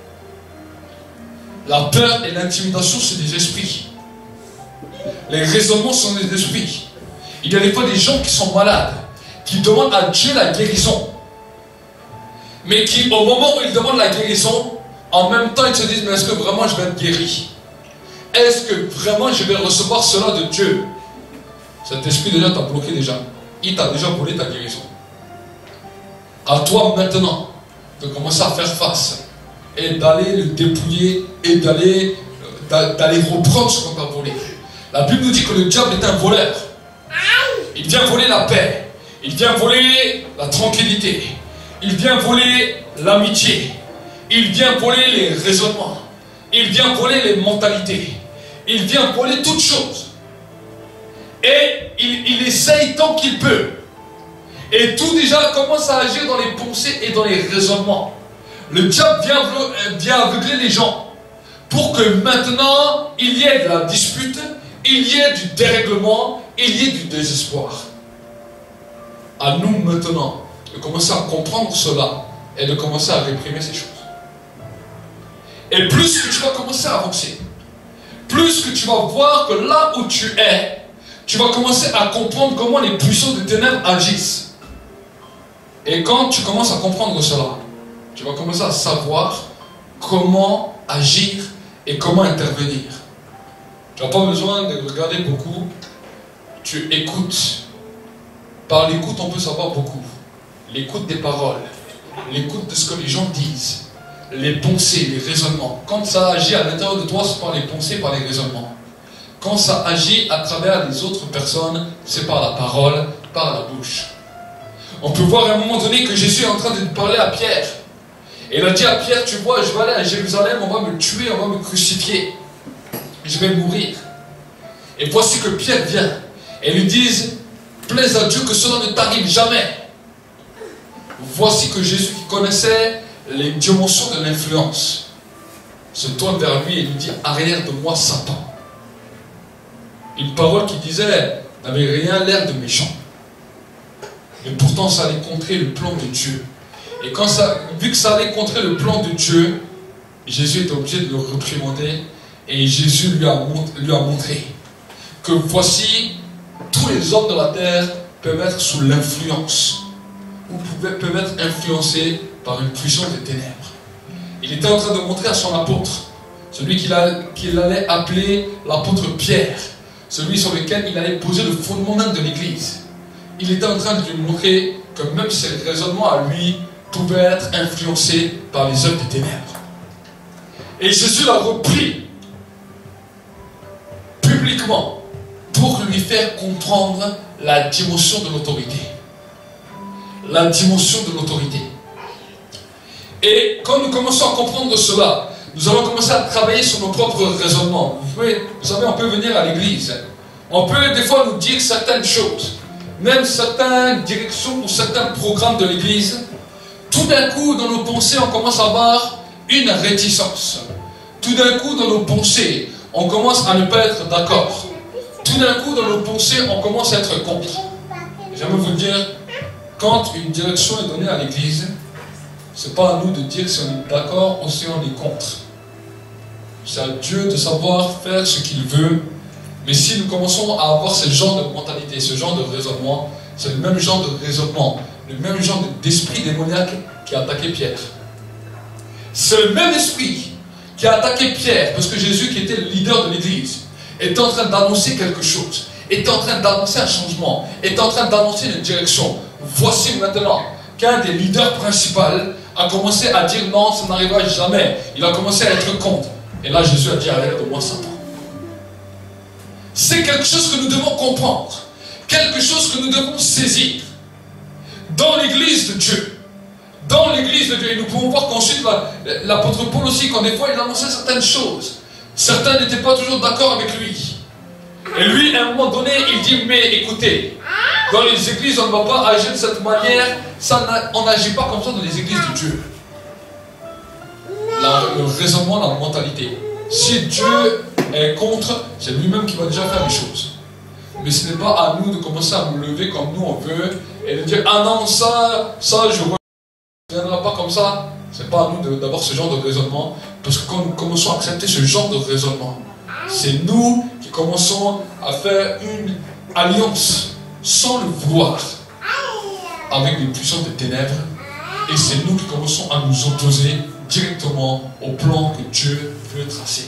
La peur et l'intimidation, c'est des esprits. Les raisonnements sont des esprits. Il y a des fois des gens qui sont malades, qui demandent à Dieu la guérison. Mais qui, au moment où ils demandent la guérison, en même temps, ils se disent, mais est-ce que vraiment je vais être guéri? Est-ce que vraiment je vais recevoir cela de Dieu? Cet esprit déjà t'a bloqué déjà. Il t'a déjà volé ta guérison. À toi maintenant de commencer à faire face et d'aller le dépouiller et d'aller d'aller reprendre ce qu'on t'a volé. La Bible nous dit que le diable est un voleur. Il vient voler la paix. Il vient voler la tranquillité. Il vient voler l'amitié. Il vient voler les raisonnements. Il vient voler les mentalités. Il vient voler toutes choses. Et il, il essaye tant qu'il peut. Et tout déjà commence à agir dans les pensées et dans les raisonnements. Le diable vient, vient aveugler les gens pour que maintenant il y ait de la dispute, il y ait du dérèglement, il y ait du désespoir. À nous maintenant de commencer à comprendre cela et de commencer à réprimer ces choses. Et plus que tu vas commencer à avancer, plus que tu vas voir que là où tu es, tu vas commencer à comprendre comment les puissants des ténèbres agissent. Et quand tu commences à comprendre cela, tu vas commencer à savoir comment agir et comment intervenir. Tu n'as pas besoin de regarder beaucoup. Tu écoutes. Par l'écoute, on peut savoir beaucoup. L'écoute des paroles, l'écoute de ce que les gens disent, les pensées, les raisonnements. Quand ça agit à l'intérieur de toi, c'est par les pensées, par les raisonnements. Quand ça agit à travers les autres personnes, c'est par la parole, par la bouche. On peut voir à un moment donné que Jésus est en train de parler à Pierre. Et il a dit à Pierre, tu vois, je vais aller à Jérusalem, on va me tuer, on va me crucifier. Je vais mourir. Et voici que Pierre vient. Et lui disent, plaise à Dieu que cela ne t'arrive jamais. Voici que Jésus qui connaissait les dimensions de l'influence se tourne vers lui et lui dit, arrière de moi Satan. Une parole qui disait, n'avait rien l'air de méchant. Mais pourtant ça allait contrer le plan de Dieu. Et quand ça, vu que ça allait contrer le plan de Dieu, Jésus était obligé de le réprimander. Et Jésus lui a, lui a montré que voici, tous les hommes de la terre peuvent être sous l'influence, ou peuvent être influencés par une puissance des ténèbres. Il était en train de montrer à son apôtre, celui qu'il qu'il allait appeler l'apôtre Pierre, celui sur lequel il allait poser le fondement même de l'Église. Il était en train de lui montrer que même ses raisonnements à lui pouvaient être influencés par les œuvres des ténèbres. Et Jésus l'a repris publiquement pour lui faire comprendre la dimension de l'autorité. La dimension de l'autorité. Et quand nous commençons à comprendre cela, nous allons commencer à travailler sur nos propres raisonnements. Vous, pouvez, vous savez, on peut venir à l'église. On peut des fois nous dire certaines choses. Même certaines directions ou certains programmes de l'église. Tout d'un coup, dans nos pensées, on commence à avoir une réticence. Tout d'un coup, dans nos pensées, on commence à ne pas être d'accord. Tout d'un coup, dans nos pensées, on commence à être contre. J'aimerais vous dire, quand une direction est donnée à l'église, ce n'est pas à nous de dire si on est d'accord ou si on est contre. C'est à Dieu de savoir faire ce qu'il veut. Mais si nous commençons à avoir ce genre de mentalité, ce genre de raisonnement, c'est le même genre de raisonnement, le même genre d'esprit démoniaque qui a attaqué Pierre. C'est le même esprit qui a attaqué Pierre, parce que Jésus, qui était le leader de l'église, était en train d'annoncer quelque chose, était en train d'annoncer un changement, était en train d'annoncer une direction. Voici maintenant qu'un des leaders principaux a commencé à dire non, ça n'arrivera jamais. Il a commencé à être contre. Et là, Jésus a dit, arrête de moi, Satan. C'est quelque chose que nous devons comprendre, quelque chose que nous devons saisir. Dans l'église de Dieu, dans l'église de Dieu, et nous pouvons voir qu'ensuite l'apôtre Paul aussi, quand des fois il annonçait certaines choses, certains n'étaient pas toujours d'accord avec lui. Et lui, à un moment donné, il dit, mais écoutez, dans les églises, on ne va pas agir de cette manière, ça, on n'agit pas comme ça dans les églises de Dieu. La, le raisonnement, la mentalité. Si Dieu est contre, c'est lui-même qui va déjà faire les choses. Mais ce n'est pas à nous de commencer à nous lever comme nous on veut et de dire, ah non, ça, ça, je vois, ça ne viendra pas comme ça. Ce n'est pas à nous d'avoir ce genre de raisonnement, parce que quand nous commençons à accepter ce genre de raisonnement, c'est nous qui commençons à faire une alliance sans le vouloir avec les puissances des ténèbres, et c'est nous qui commençons à nous opposer directement au plan que Dieu veut tracer.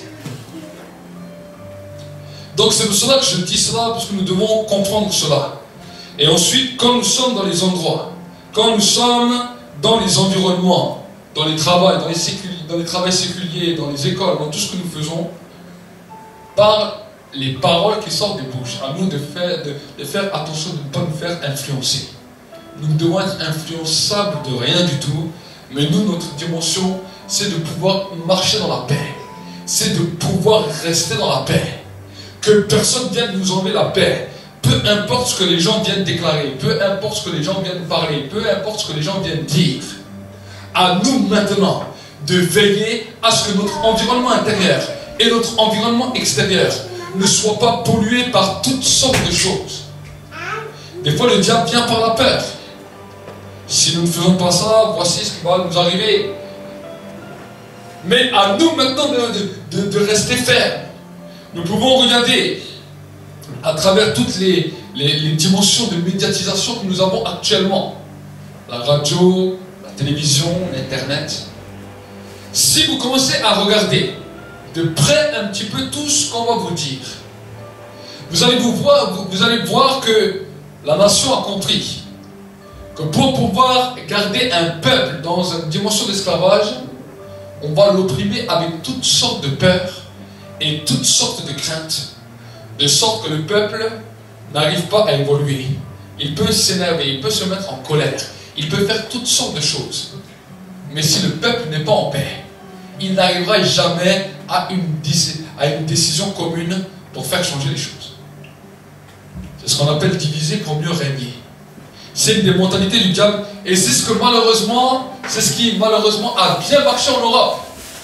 Donc c'est pour cela que je dis cela, parce que nous devons comprendre cela. Et ensuite, quand nous sommes dans les endroits, quand nous sommes dans les environnements, dans les travaux, dans les, dans les travaux séculiers, dans les écoles, dans tout ce que nous faisons, par les paroles qui sortent des bouches, à nous de faire, de, de faire attention de ne pas nous faire influencer. nous devons être influençables de rien du tout, mais nous, notre dimension, c'est de pouvoir marcher dans la paix. C'est de pouvoir rester dans la paix. Que personne vienne nous enlever la paix. Peu importe ce que les gens viennent déclarer, peu importe ce que les gens viennent parler, peu importe ce que les gens viennent dire. À nous maintenant de veiller à ce que notre environnement intérieur et notre environnement extérieur ne soient pas pollués par toutes sortes de choses. Des fois, le diable vient par la peur. Si nous ne faisons pas ça, voici ce qui va nous arriver. Mais à nous maintenant de, de, de rester fermes. Nous pouvons regarder à travers toutes les, les, les dimensions de médiatisation que nous avons actuellement. La radio, la télévision, l'internet. Si vous commencez à regarder de près un petit peu tout ce qu'on va vous dire, vous allez, vous, voir, vous, vous allez voir que la nation a compris que pour pouvoir garder un peuple dans une dimension d'esclavage, on va l'opprimer avec toutes sortes de peurs et toutes sortes de craintes, de sorte que le peuple n'arrive pas à évoluer. Il peut s'énerver, il peut se mettre en colère, il peut faire toutes sortes de choses. Mais si le peuple n'est pas en paix, il n'arrivera jamais à une, à une décision commune pour faire changer les choses. C'est ce qu'on appelle diviser pour mieux régner. C'est une des mentalités du diable, et c'est ce que malheureusement, c'est ce qui malheureusement a bien marché en Europe.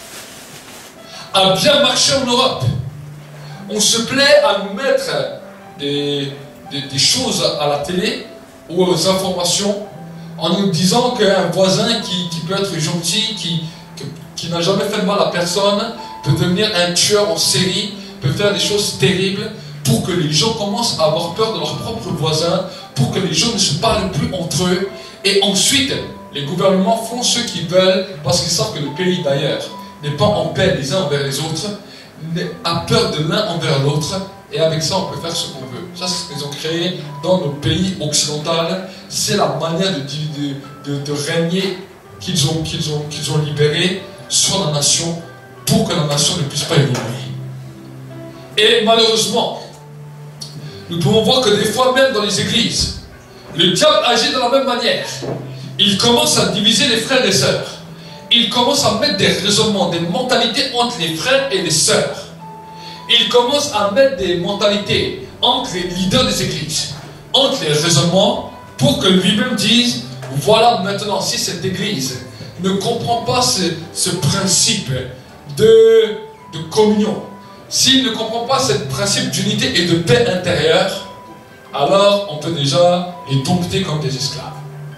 A bien marché en Europe. On se plaît à nous mettre des, des, des choses à la télé ou aux informations en nous disant qu'un voisin qui, qui peut être gentil, qui, qui, qui n'a jamais fait de mal à personne, peut devenir un tueur en série, peut faire des choses terribles, pour que les gens commencent à avoir peur de leurs propres voisins, pour que les gens ne se parlent plus entre eux. Et ensuite, les gouvernements font ce qu'ils veulent parce qu'ils savent que le pays d'ailleurs n'est pas en paix les uns envers les autres, a peur de l'un envers l'autre, et avec ça on peut faire ce qu'on veut. Ça, c'est ce qu'ils ont créé dans nos pays occidentaux. C'est la manière de, de, de, de régner qu'ils ont, qu'ils ont, qu'ils ont libéré sur la nation pour que la nation ne puisse pas évoluer. Et malheureusement, nous pouvons voir que des fois, même dans les églises, le diable agit de la même manière. Il commence à diviser les frères et sœurs. Il commence à mettre des raisonnements, des mentalités entre les frères et les sœurs. Il commence à mettre des mentalités entre les leaders des églises, entre les raisonnements, pour que lui-même dise, voilà maintenant, si cette église ne comprend pas ce, ce principe de, de communion, s'il ne comprend pas ce principe d'unité et de paix intérieure, alors on peut déjà les dompter comme des esclaves.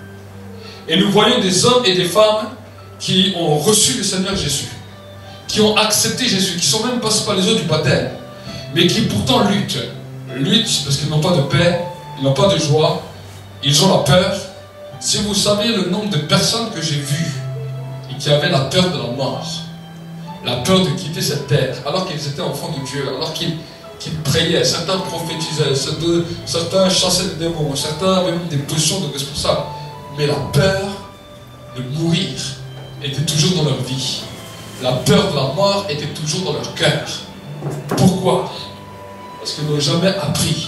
Et nous voyons des hommes et des femmes qui ont reçu le Seigneur Jésus, qui ont accepté Jésus, qui sont même passés par les eaux du baptême, mais qui pourtant luttent. Luttent parce qu'ils n'ont pas de paix, ils n'ont pas de joie, ils ont la peur. Si vous savez le nombre de personnes que j'ai vues et qui avaient la peur de la mort, la peur de quitter cette terre, alors qu'ils étaient enfants de Dieu, alors qu'ils qu'ils priaient, certains prophétisaient, certains, certains chassaient des démons, certains avaient même des positions de responsables, mais la peur de mourir était toujours dans leur vie. La peur de la mort était toujours dans leur cœur. Pourquoi? Parce qu'ils n'ont jamais appris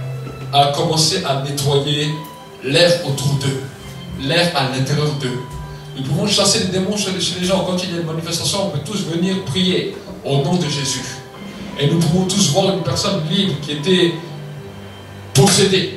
à commencer à nettoyer l'air autour d'eux, l'air à l'intérieur d'eux. Nous pouvons chasser les démons chez les gens. Quand il y a une manifestation, on peut tous venir prier au nom de Jésus. Et nous pouvons tous voir une personne libre qui était possédée.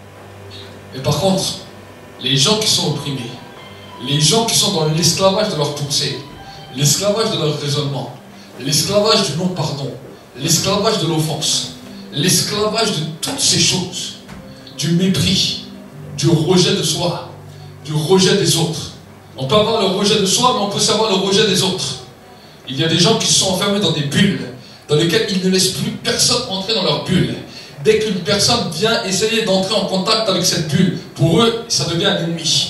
Mais par contre, les gens qui sont opprimés, les gens qui sont dans l'esclavage de leur pensée, l'esclavage de leur raisonnement, l'esclavage du non-pardon, l'esclavage de l'offense, l'esclavage de toutes ces choses, du mépris, du rejet de soi, du rejet des autres. On peut avoir le rejet de soi, mais on peut savoir le rejet des autres. Il y a des gens qui sont enfermés dans des bulles, dans lesquelles ils ne laissent plus personne entrer dans leur bulle. Dès qu'une personne vient essayer d'entrer en contact avec cette bulle, pour eux, ça devient un ennemi.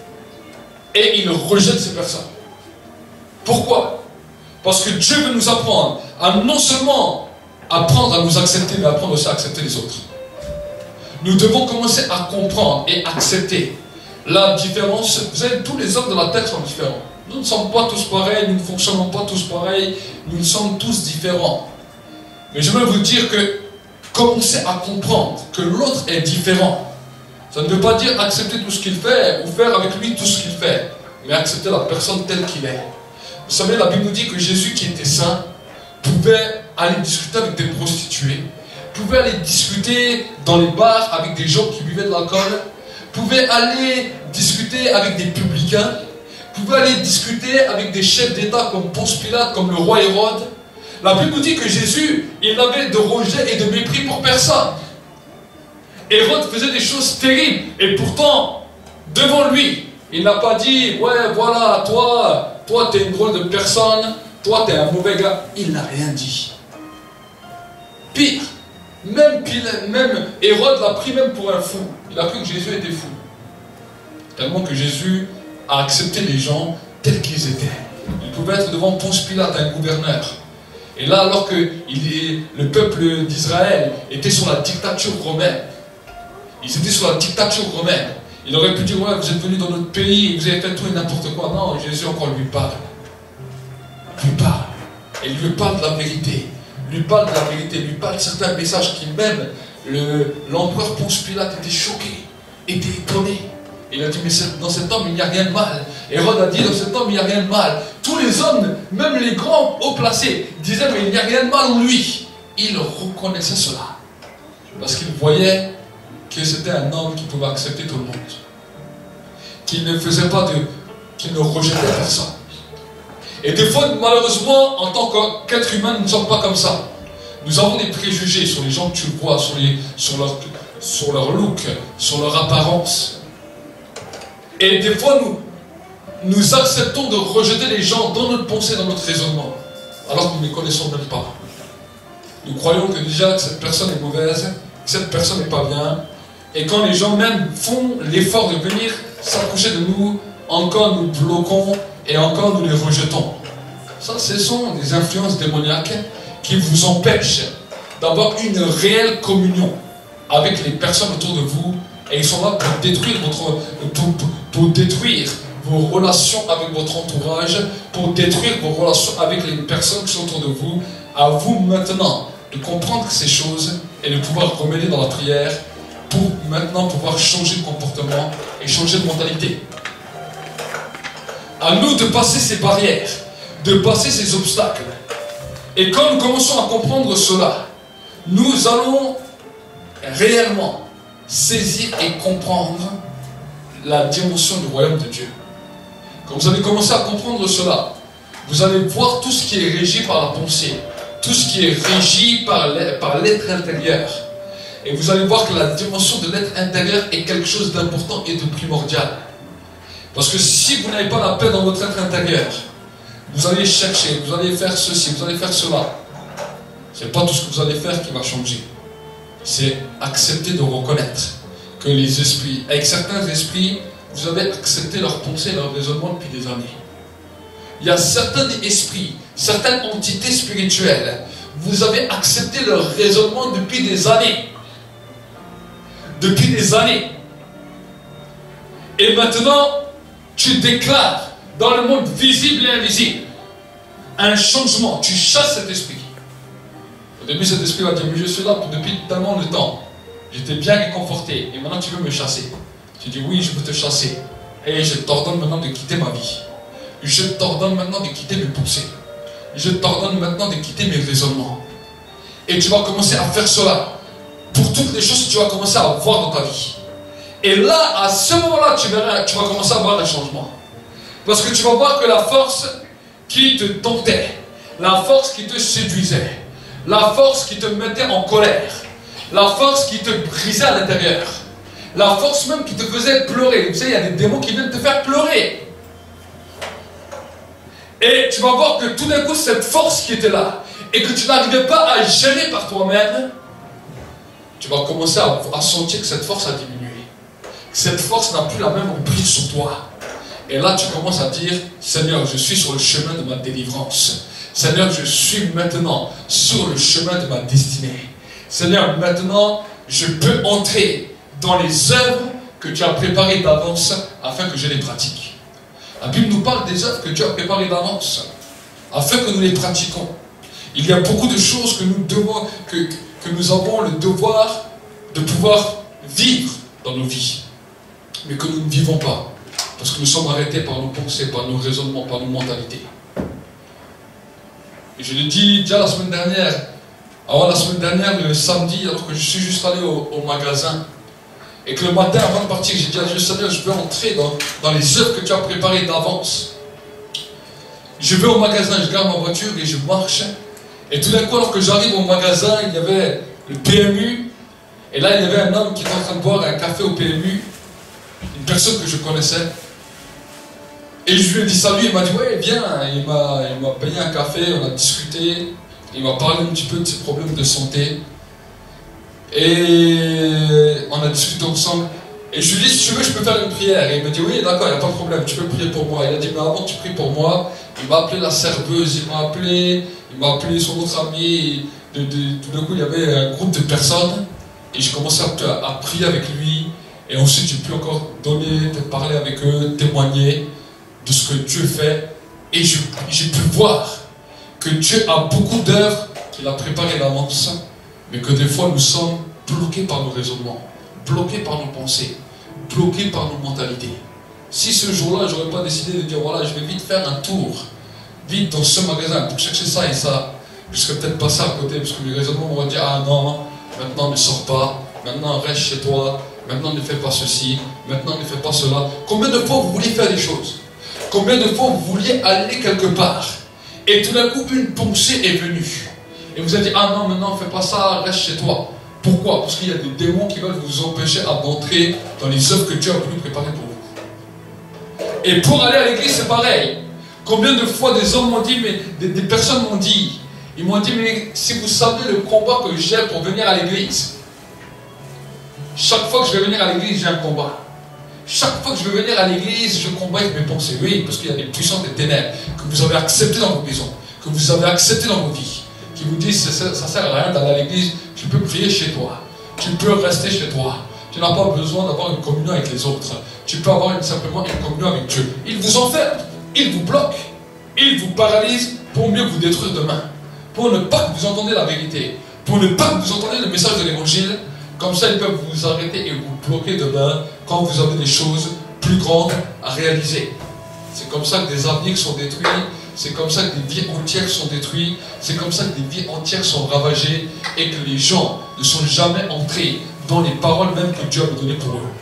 Et ils rejettent ces personnes. Pourquoi? Parce que Dieu veut nous apprendre à non seulement apprendre à nous accepter, mais apprendre aussi à accepter les autres. Nous devons commencer à comprendre et accepter la différence. Vous savez, tous les hommes de la terre sont différents. Nous ne sommes pas tous pareils, nous ne fonctionnons pas tous pareils, nous sommes tous différents. Mais je veux vous dire que commencer à comprendre que l'autre est différent, Ça ne veut pas dire accepter tout ce qu'il fait ou faire avec lui tout ce qu'il fait, mais accepter la personne telle qu'il est. Vous savez, la Bible nous dit que Jésus, qui était saint, pouvait aller discuter avec des prostituées, pouvait aller discuter dans les bars avec des gens qui buvaient de l'alcool, pouvait aller discuter avec des publicains, pouvait aller discuter avec des chefs d'État comme Ponce Pilate, comme le roi Hérode. La Bible nous dit que Jésus, il n'avait de rejet et de mépris pour personne. Hérode faisait des choses terribles, et pourtant, devant lui, il n'a pas dit, ouais, voilà, toi, toi, t'es une drôle de personne, toi, t'es un mauvais gars. Il n'a rien dit. Pire, même, même Hérode l'a pris même pour un fou. Il a cru que Jésus était fou. Tellement que Jésus a accepté les gens tels qu'ils étaient. Il pouvait être devant Ponce Pilate, un gouverneur. Et là, alors que il est, le peuple d'Israël était sur la dictature romaine, ils étaient sur la dictature romaine, il aurait pu dire, ouais, vous êtes venus dans notre pays, vous avez fait tout et n'importe quoi. Non, Jésus encore lui parle. Lui parle. Et lui parle de la vérité. Lui parle de la vérité, lui parle de certains messages qui même l'empereur Ponce Pilate était choqué, était étonné. Il a dit, mais dans cet homme, il n'y a rien de mal. Hérode a dit, dans cet homme, il n'y a rien de mal. Tous les hommes, même les grands haut placés, disaient, mais il n'y a rien de mal en lui. Il reconnaissait cela. Parce qu'il voyait que c'était un homme qui pouvait accepter tout le monde. Qu'il ne faisait pas de... qu'il ne rejetait personne. Et des fois, malheureusement, en tant qu'être humain, nous ne sommes pas comme ça. Nous avons des préjugés sur les gens que tu vois, sur, les, sur, leur, sur leur look, sur leur apparence. Et des fois, nous, nous acceptons de rejeter les gens dans notre pensée, dans notre raisonnement, alors que nous ne les connaissons même pas. Nous croyons que déjà que cette personne est mauvaise, que cette personne n'est pas bien, et quand les gens même font l'effort de venir s'approcher de nous, encore nous bloquons et encore nous les rejetons. Ça, ce sont des influences démoniaques qui vous empêchent d'avoir une réelle communion avec les personnes autour de vous. Et ils sont là pour détruire, votre, pour, pour, pour détruire vos relations avec votre entourage, pour détruire vos relations avec les personnes qui sont autour de vous. À vous maintenant de comprendre ces choses et de pouvoir remédier dans la prière pour maintenant pouvoir changer de comportement et changer de mentalité. À nous de passer ces barrières, de passer ces obstacles. Et quand nous commençons à comprendre cela, nous allons réellement saisir et comprendre la dimension du royaume de Dieu. Quand vous allez commencer à comprendre cela, vous allez voir tout ce qui est régi par la pensée, tout ce qui est régi par l'être intérieur. Et vous allez voir que la dimension de l'être intérieur est quelque chose d'important et de primordial. Parce que si vous n'avez pas la paix dans votre être intérieur, vous allez chercher, vous allez faire ceci, vous allez faire cela. Ce n'est pas tout ce que vous allez faire qui va changer. C'est accepter de reconnaître que les esprits, avec certains esprits, vous avez accepté leurs pensées, leurs raisonnements depuis des années. Il y a certains esprits, certaines entités spirituelles, vous avez accepté leur raisonnement depuis des années. Depuis des années. Et maintenant, tu déclares dans le monde visible et invisible un changement. Tu chasses cet esprit. Au début, cet esprit va dire, mais je suis là depuis tellement de temps. J'étais bien réconforté. Et maintenant, tu veux me chasser. Tu dis, oui, je veux te chasser. Et je t'ordonne maintenant de quitter ma vie. Je t'ordonne maintenant de quitter mes pensées. Je t'ordonne maintenant de quitter mes raisonnements. Et tu vas commencer à faire cela. Pour toutes les choses que tu vas commencer à voir dans ta vie. Et là, à ce moment-là, tu verras, tu vas commencer à voir un changement. Parce que tu vas voir que la force qui te tentait, la force qui te séduisait, la force qui te mettait en colère, la force qui te brisait à l'intérieur, la force même qui te faisait pleurer. Vous savez, il y a des démons qui viennent te faire pleurer. Et tu vas voir que tout d'un coup, cette force qui était là, et que tu n'arrivais pas à gérer par toi-même, tu vas commencer à, à sentir que cette force a diminué. Cette force n'a plus la même emprise sur toi. Et là, tu commences à dire, Seigneur, je suis sur le chemin de ma délivrance. Seigneur, je suis maintenant sur le chemin de ma destinée. Seigneur, maintenant, je peux entrer dans les œuvres que tu as préparées d'avance afin que je les pratique. La Bible nous parle des œuvres que Dieu a préparées d'avance afin que nous les pratiquons. Il y a beaucoup de choses que nous, devons, que, que nous avons le devoir de pouvoir vivre dans nos vies. mais que nous ne vivons pas. Parce que nous sommes arrêtés par nos pensées, par nos raisonnements, par nos mentalités. Et je l'ai dit déjà la semaine dernière, avant la semaine dernière, le samedi, alors que je suis juste allé au, au magasin, et que le matin, avant de partir, j'ai dit à Dieu, Seigneur, je veux entrer dans, dans les œuvres que tu as préparées d'avance. Je vais au magasin, je garde ma voiture et je marche. Et tout d'un coup, alors que j'arrive au magasin, il y avait le P M U. Et là, il y avait un homme qui était en train de boire un café au P M U. Une personne que je connaissais. Et je lui ai dit salut, il m'a dit ouais, viens. Il m'a payé un café, on a discuté. Il m'a parlé un petit peu de ses problèmes de santé. Et on a discuté ensemble. Et je lui ai dit, si tu veux, je peux faire une prière. Et il me dit, oui, d'accord, il n'y a pas de problème, tu peux prier pour moi. Il a dit, mais avant que tu pries pour moi, il m'a appelé la serveuse, il m'a appelé, il m'a appelé son autre ami. De, de, tout d'un coup, il y avait un groupe de personnes. Et j'ai commencé à, à prier avec lui. Et ensuite, j'ai pu encore donner, parler avec eux, témoigner de ce que Dieu fait. Et j'ai pu voir que Dieu a beaucoup d'œuvres qu'il a préparées d'avance, mais que des fois, nous sommes bloqués par nos raisonnements, bloqués par nos pensées, bloqués par nos mentalités. Si ce jour-là, je n'aurais pas décidé de dire, voilà, je vais vite faire un tour, vite dans ce magasin, pour chercher ça et ça, je ne serais peut-être passé à côté, parce que mes raisonnements m'auraient dit, ah non, maintenant ne sors pas, maintenant reste chez toi, maintenant ne fais pas ceci, maintenant ne fais pas cela. Combien de fois vous vouliez faire des choses? Combien de fois vous vouliez aller quelque part? Et tout d'un coup, une pensée est venue. Et vous avez dit, ah non, maintenant ne fais pas ça, reste chez toi. Pourquoi? Parce qu'il y a des démons qui veulent vous empêcher d'entrer dans les œuvres que Dieu a voulu préparer pour vous. Et pour aller à l'église, c'est pareil. Combien de fois des hommes m'ont dit, mais des, des personnes m'ont dit, ils m'ont dit, mais si vous savez le combat que j'ai pour venir à l'église, chaque fois que je vais venir à l'église, j'ai un combat. Chaque fois que je vais venir à l'église, je combat avec mes pensées. Oui, parce qu'il y a des puissances des ténèbres que vous avez acceptées dans vos maisons, que vous avez acceptées dans vos vies, qui vous disent, ça ne sert à rien d'aller à l'église, tu peux prier chez toi, tu peux rester chez toi, tu n'as pas besoin d'avoir une communion avec les autres, tu peux avoir une, simplement une communion avec Dieu. Il vous enferme, il vous bloque, il vous paralyse pour mieux vous détruire demain, pour ne pas que vous entendiez la vérité, pour ne pas que vous entendiez le message de l'évangile. Comme ça, ils peuvent vous arrêter et vous bloquer demain quand vous avez des choses plus grandes à réaliser. C'est comme ça que des avenirs sont détruits, c'est comme ça que des vies entières sont détruites, c'est comme ça que des vies entières sont ravagées et que les gens ne sont jamais entrés dans les paroles même que Dieu a données pour eux.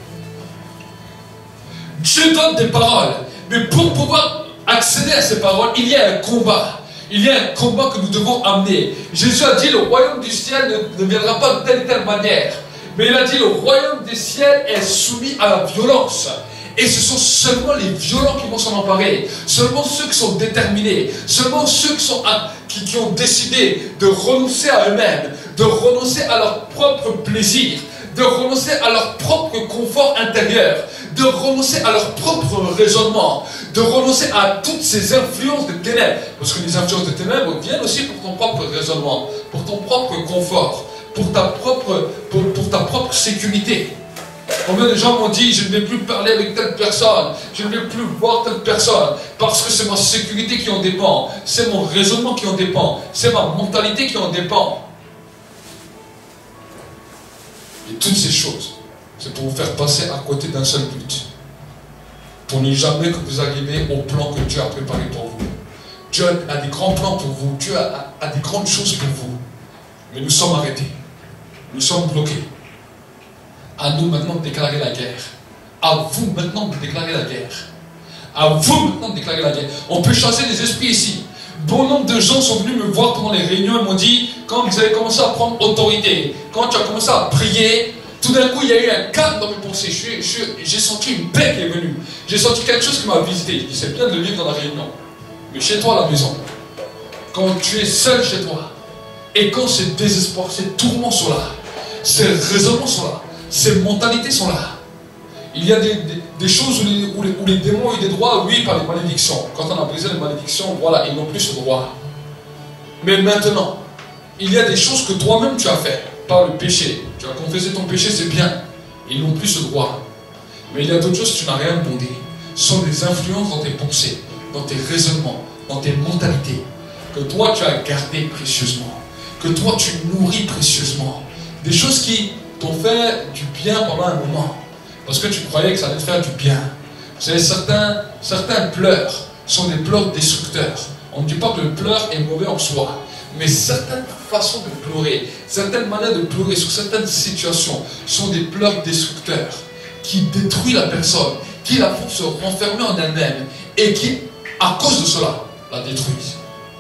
Dieu donne des paroles, mais pour pouvoir accéder à ces paroles, il y a un combat. Il y a un combat que nous devons amener. Jésus a dit, le royaume du ciel ne, ne viendra pas de telle et telle manière. Mais il a dit, le royaume des ciels est soumis à la violence. Et ce sont seulement les violents qui vont s'en emparer. Seulement ceux qui sont déterminés. Seulement ceux qui, sont, qui, qui ont décidé de renoncer à eux-mêmes. De renoncer à leur propre plaisir. De renoncer à leur propre confort intérieur. De renoncer à leur propre raisonnement. De renoncer à toutes ces influences de ténèbres. Parce que les influences de ténèbres viennent aussi pour ton propre raisonnement. Pour ton propre confort. Pour ta propre, pour, pour ta propre sécurité. Combien de gens m'ont dit, je ne vais plus parler avec telle personne, je ne vais plus voir telle personne, parce que c'est ma sécurité qui en dépend, c'est mon raisonnement qui en dépend, c'est ma mentalité qui en dépend. Et toutes ces choses, c'est pour vous faire passer à côté d'un seul but. Pour ne jamais que vous arriviez au plan que Dieu a préparé pour vous. Dieu a des grands plans pour vous, Dieu a, a des grandes choses pour vous. Mais nous sommes arrêtés. Nous sommes bloqués. À nous maintenant de déclarer la guerre. À vous maintenant de déclarer la guerre. À vous maintenant de déclarer la guerre. On peut chasser les esprits ici. Bon nombre de gens sont venus me voir pendant les réunions et m'ont dit, quand vous avez commencé à prendre autorité, quand tu as commencé à prier, tout d'un coup il y a eu un calme dans mes pensées. J'ai senti une paix qui est venue. J'ai senti quelque chose qui m'a visité. Je dis, c'est bien de le vivre dans la réunion. Mais chez toi à la maison, quand tu es seul chez toi, et quand ces désespoirs, ces tourments sont là, ces raisonnements sont là, ces mentalités sont là. Il y a des, des, des choses où les, où, les, où les démons ont eu des droits, oui, par les malédictions. Quand on a brisé les malédictions, voilà, ils n'ont plus ce droit. Mais maintenant, il y a des choses que toi-même tu as fait par le péché. Tu as confessé ton péché, c'est bien. Ils n'ont plus ce droit. Mais il y a d'autres choses que tu n'as rien demandé. Ce sont des influences dans tes pensées, dans tes raisonnements, dans tes mentalités, que toi tu as gardées précieusement, que toi tu nourris précieusement. Des choses qui t'ont fait du bien pendant un moment, Parce que tu croyais que ça allait te faire du bien. Vous savez, certains, certains pleurs sont des pleurs destructeurs. On ne dit pas que le pleur est mauvais en soi. Mais certaines façons de pleurer, certaines manières de pleurer sur certaines situations sont des pleurs destructeurs qui détruisent la personne, qui la font se renfermer en elle-même et qui, à cause de cela, la détruisent.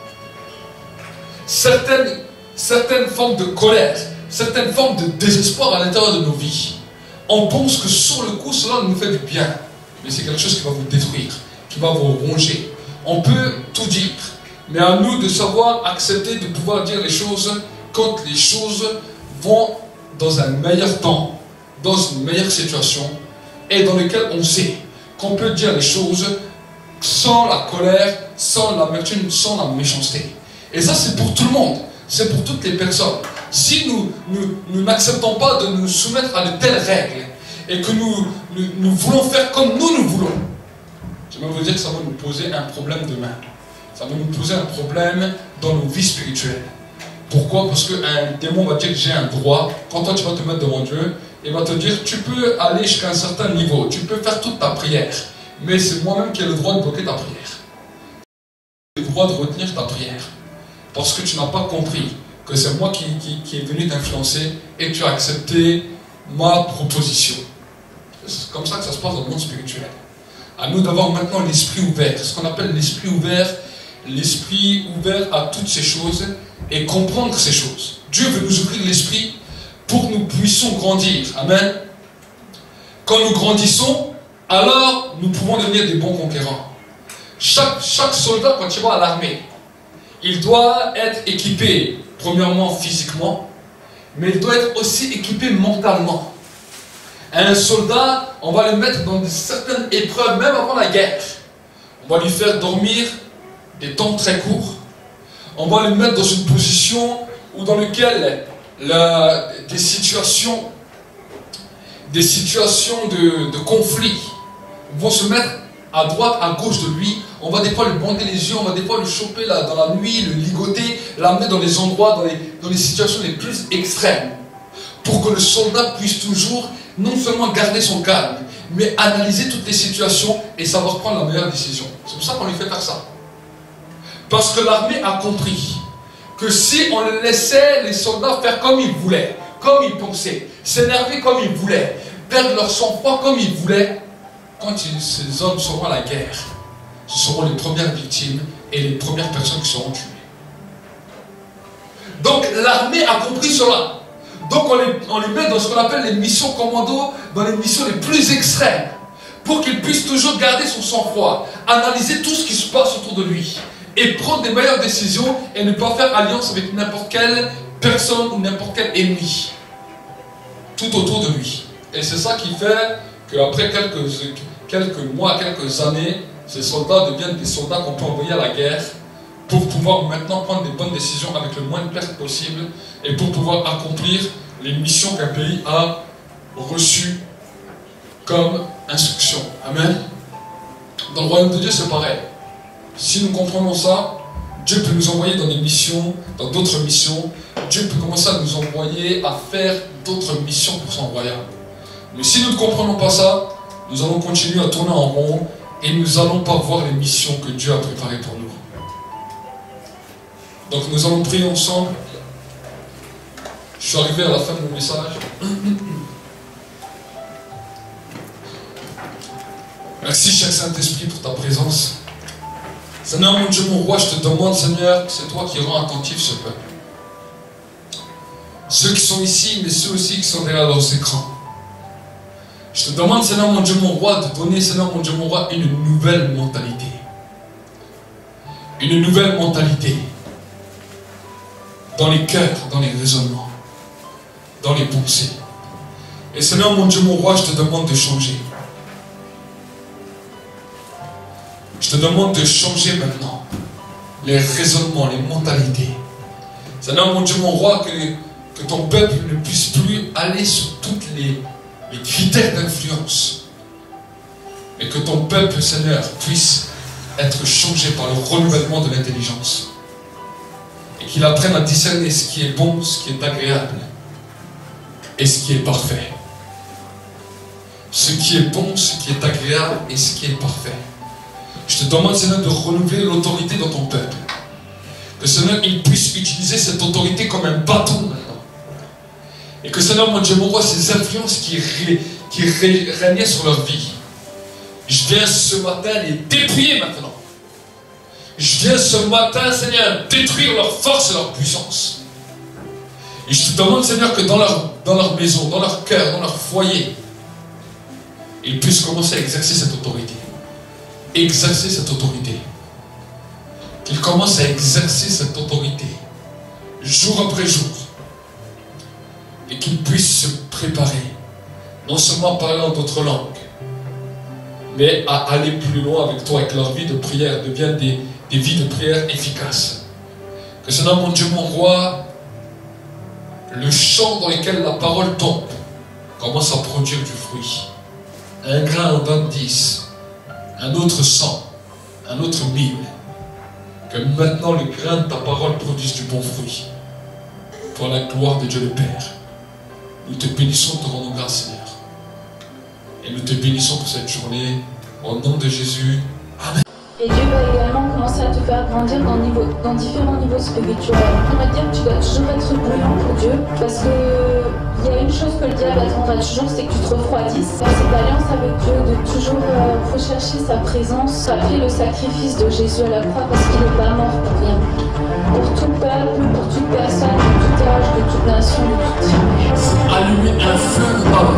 Certaines, certaines formes de colère, certaines formes de désespoir à l'intérieur de nos vies, on pense que sur le coup, cela nous fait du bien. Mais c'est quelque chose qui va vous détruire, qui va vous ronger. On peut tout dire, mais à nous de savoir accepter de pouvoir dire les choses quand les choses vont dans un meilleur temps, dans une meilleure situation, et dans lequel on sait qu'on peut dire les choses sans la colère, sans l'amertume, sans la méchanceté. Et ça, c'est pour tout le monde, c'est pour toutes les personnes. Si nous, nous, nous n'acceptons pas de nous soumettre à de telles règles, et que nous, nous, nous voulons faire comme nous nous voulons, je vais vous dire que ça va nous poser un problème demain. Ça va nous poser un problème dans nos vies spirituelles. Pourquoi? Parce qu'un démon va dire que j'ai un droit. Quand toi tu vas te mettre devant Dieu, il va te dire tu peux aller jusqu'à un certain niveau, tu peux faire toute ta prière, mais c'est moi-même qui ai le droit de bloquer ta prière. Tu as le droit de retenir ta prière. Parce que tu n'as pas compris que c'est moi qui, qui, qui est venu t'influencer et tu as accepté ma proposition. C'est comme ça que ça se passe dans le monde spirituel. À nous d'avoir maintenant l'esprit ouvert, ce qu'on appelle l'esprit ouvert, l'esprit ouvert à toutes ces choses et comprendre ces choses. Dieu veut nous ouvrir l'esprit pour que nous puissions grandir. Amen. Quand nous grandissons, alors nous pouvons devenir des bons conquérants. Chaque, chaque soldat, quand il va à l'armée, il doit être équipé, premièrement physiquement, mais il doit être aussi équipé mentalement. Un soldat, on va le mettre dans certaines épreuves, même avant la guerre. On va lui faire dormir des temps très courts. On va le mettre dans une position où dans laquelle la, des situations, des situations de, de conflit vont se mettre à droite, à gauche de lui. On va des fois lui bander les yeux, on va des fois le choper là, dans la nuit, le ligoter, l'amener dans les endroits, dans les, dans les situations les plus extrêmes. Pour que le soldat puisse toujours non seulement garder son calme, mais analyser toutes les situations et savoir prendre la meilleure décision. C'est pour ça qu'on lui fait faire ça. Parce que l'armée a compris que si on le laissait les soldats faire comme ils voulaient, comme ils pensaient, s'énerver comme ils voulaient, perdre leur sang-froid comme ils voulaient, quand ils, ces hommes seront à la guerre, ce seront les premières victimes et les premières personnes qui seront tuées. Donc l'armée a compris cela. Donc on les, on les met dans ce qu'on appelle les missions commando, dans les missions les plus extrêmes, pour qu'ils puissent toujours garder son sang-froid, analyser tout ce qui se passe autour de lui, et prendre des meilleures décisions, et ne pas faire alliance avec n'importe quelle personne ou n'importe quel ennemi, tout autour de lui. Et c'est ça qui fait qu'après quelques, quelques mois, quelques années, ces soldats deviennent des soldats qu'on peut envoyer à la guerre, pour pouvoir maintenant prendre des bonnes décisions avec le moins de pertes possible et pour pouvoir accomplir les missions qu'un pays a reçues comme instruction. Amen. Dans le royaume de Dieu, c'est pareil. Si nous comprenons ça, Dieu peut nous envoyer dans des missions, dans d'autres missions. Dieu peut commencer à nous envoyer à faire d'autres missions pour son royaume. Mais si nous ne comprenons pas ça, nous allons continuer à tourner en rond et nous n'allons pas voir les missions que Dieu a préparées pour nous. Donc nous allons prier ensemble. Je suis arrivé à la fin de mon message. Merci, cher Saint-Esprit, pour ta présence. Seigneur, mon Dieu, mon roi, je te demande, Seigneur, c'est toi qui rends attentif ce peuple. Ceux qui sont ici, mais ceux aussi qui sont derrière leurs écrans. Je te demande, Seigneur, mon Dieu, mon roi, de donner, Seigneur, mon Dieu, mon roi, une nouvelle mentalité. Une nouvelle mentalité. Dans les cœurs, dans les raisonnements, dans les pensées. Et Seigneur, mon Dieu, mon roi, je te demande de changer. Je te demande de changer maintenant les raisonnements, les mentalités. Seigneur, mon Dieu, mon roi, que, que ton peuple ne puisse plus aller sur tous les, les critères d'influence. Mais que ton peuple, Seigneur, puisse être changé par le renouvellement de l'intelligence. Et qu'il apprenne à discerner ce qui est bon, ce qui est agréable et ce qui est parfait. ce qui est bon, ce qui est agréable et ce qui est parfait. Je te demande, Seigneur, de renouveler l'autorité dans ton peuple. Que, Seigneur, il puisse utiliser cette autorité comme un bâton maintenant. Et que, Seigneur, mon Dieu, mon roi, ces influences qui, ré, qui ré, régnaient sur leur vie, je viens ce matin les dépouiller maintenant. Je viens ce matin, Seigneur, détruire leur force et leur puissance. Et je te demande, Seigneur, que dans leur, dans leur maison, dans leur cœur, dans leur foyer, ils puissent commencer à exercer cette autorité. Exercer cette autorité. Qu'ils commencent à exercer cette autorité, jour après jour. Et qu'ils puissent se préparer, non seulement à parler en d'autres langues, mais à aller plus loin avec toi, avec leur vie de prière, deviennent des, des vies de prière efficaces. Que Seigneur, mon Dieu, mon roi, le champ dans lequel la parole tombe commence à produire du fruit. Un grain en donne dix, un autre cent, un autre mille. Que maintenant le grain de ta parole produise du bon fruit. Pour la gloire de Dieu le Père. Nous te bénissons, te rendons grâce, Seigneur. Et nous te bénissons pour cette journée. Au nom de Jésus. Amen. Et Dieu va également commencer à te faire grandir dans, niveau, dans différents niveaux spirituels. On va dire que tu dois toujours être bouillant pour Dieu, parce que il y a une chose que le diable attendra toujours, c'est que tu te refroidisses. Dans cette alliance avec Dieu, de toujours euh, rechercher sa présence, rappeler le sacrifice de Jésus à la croix, parce qu'il n'est pas mort pour rien. Pour tout peuple, pour toute personne, de tout âge, de toute nation, de toute tribu. Allumer un feu dans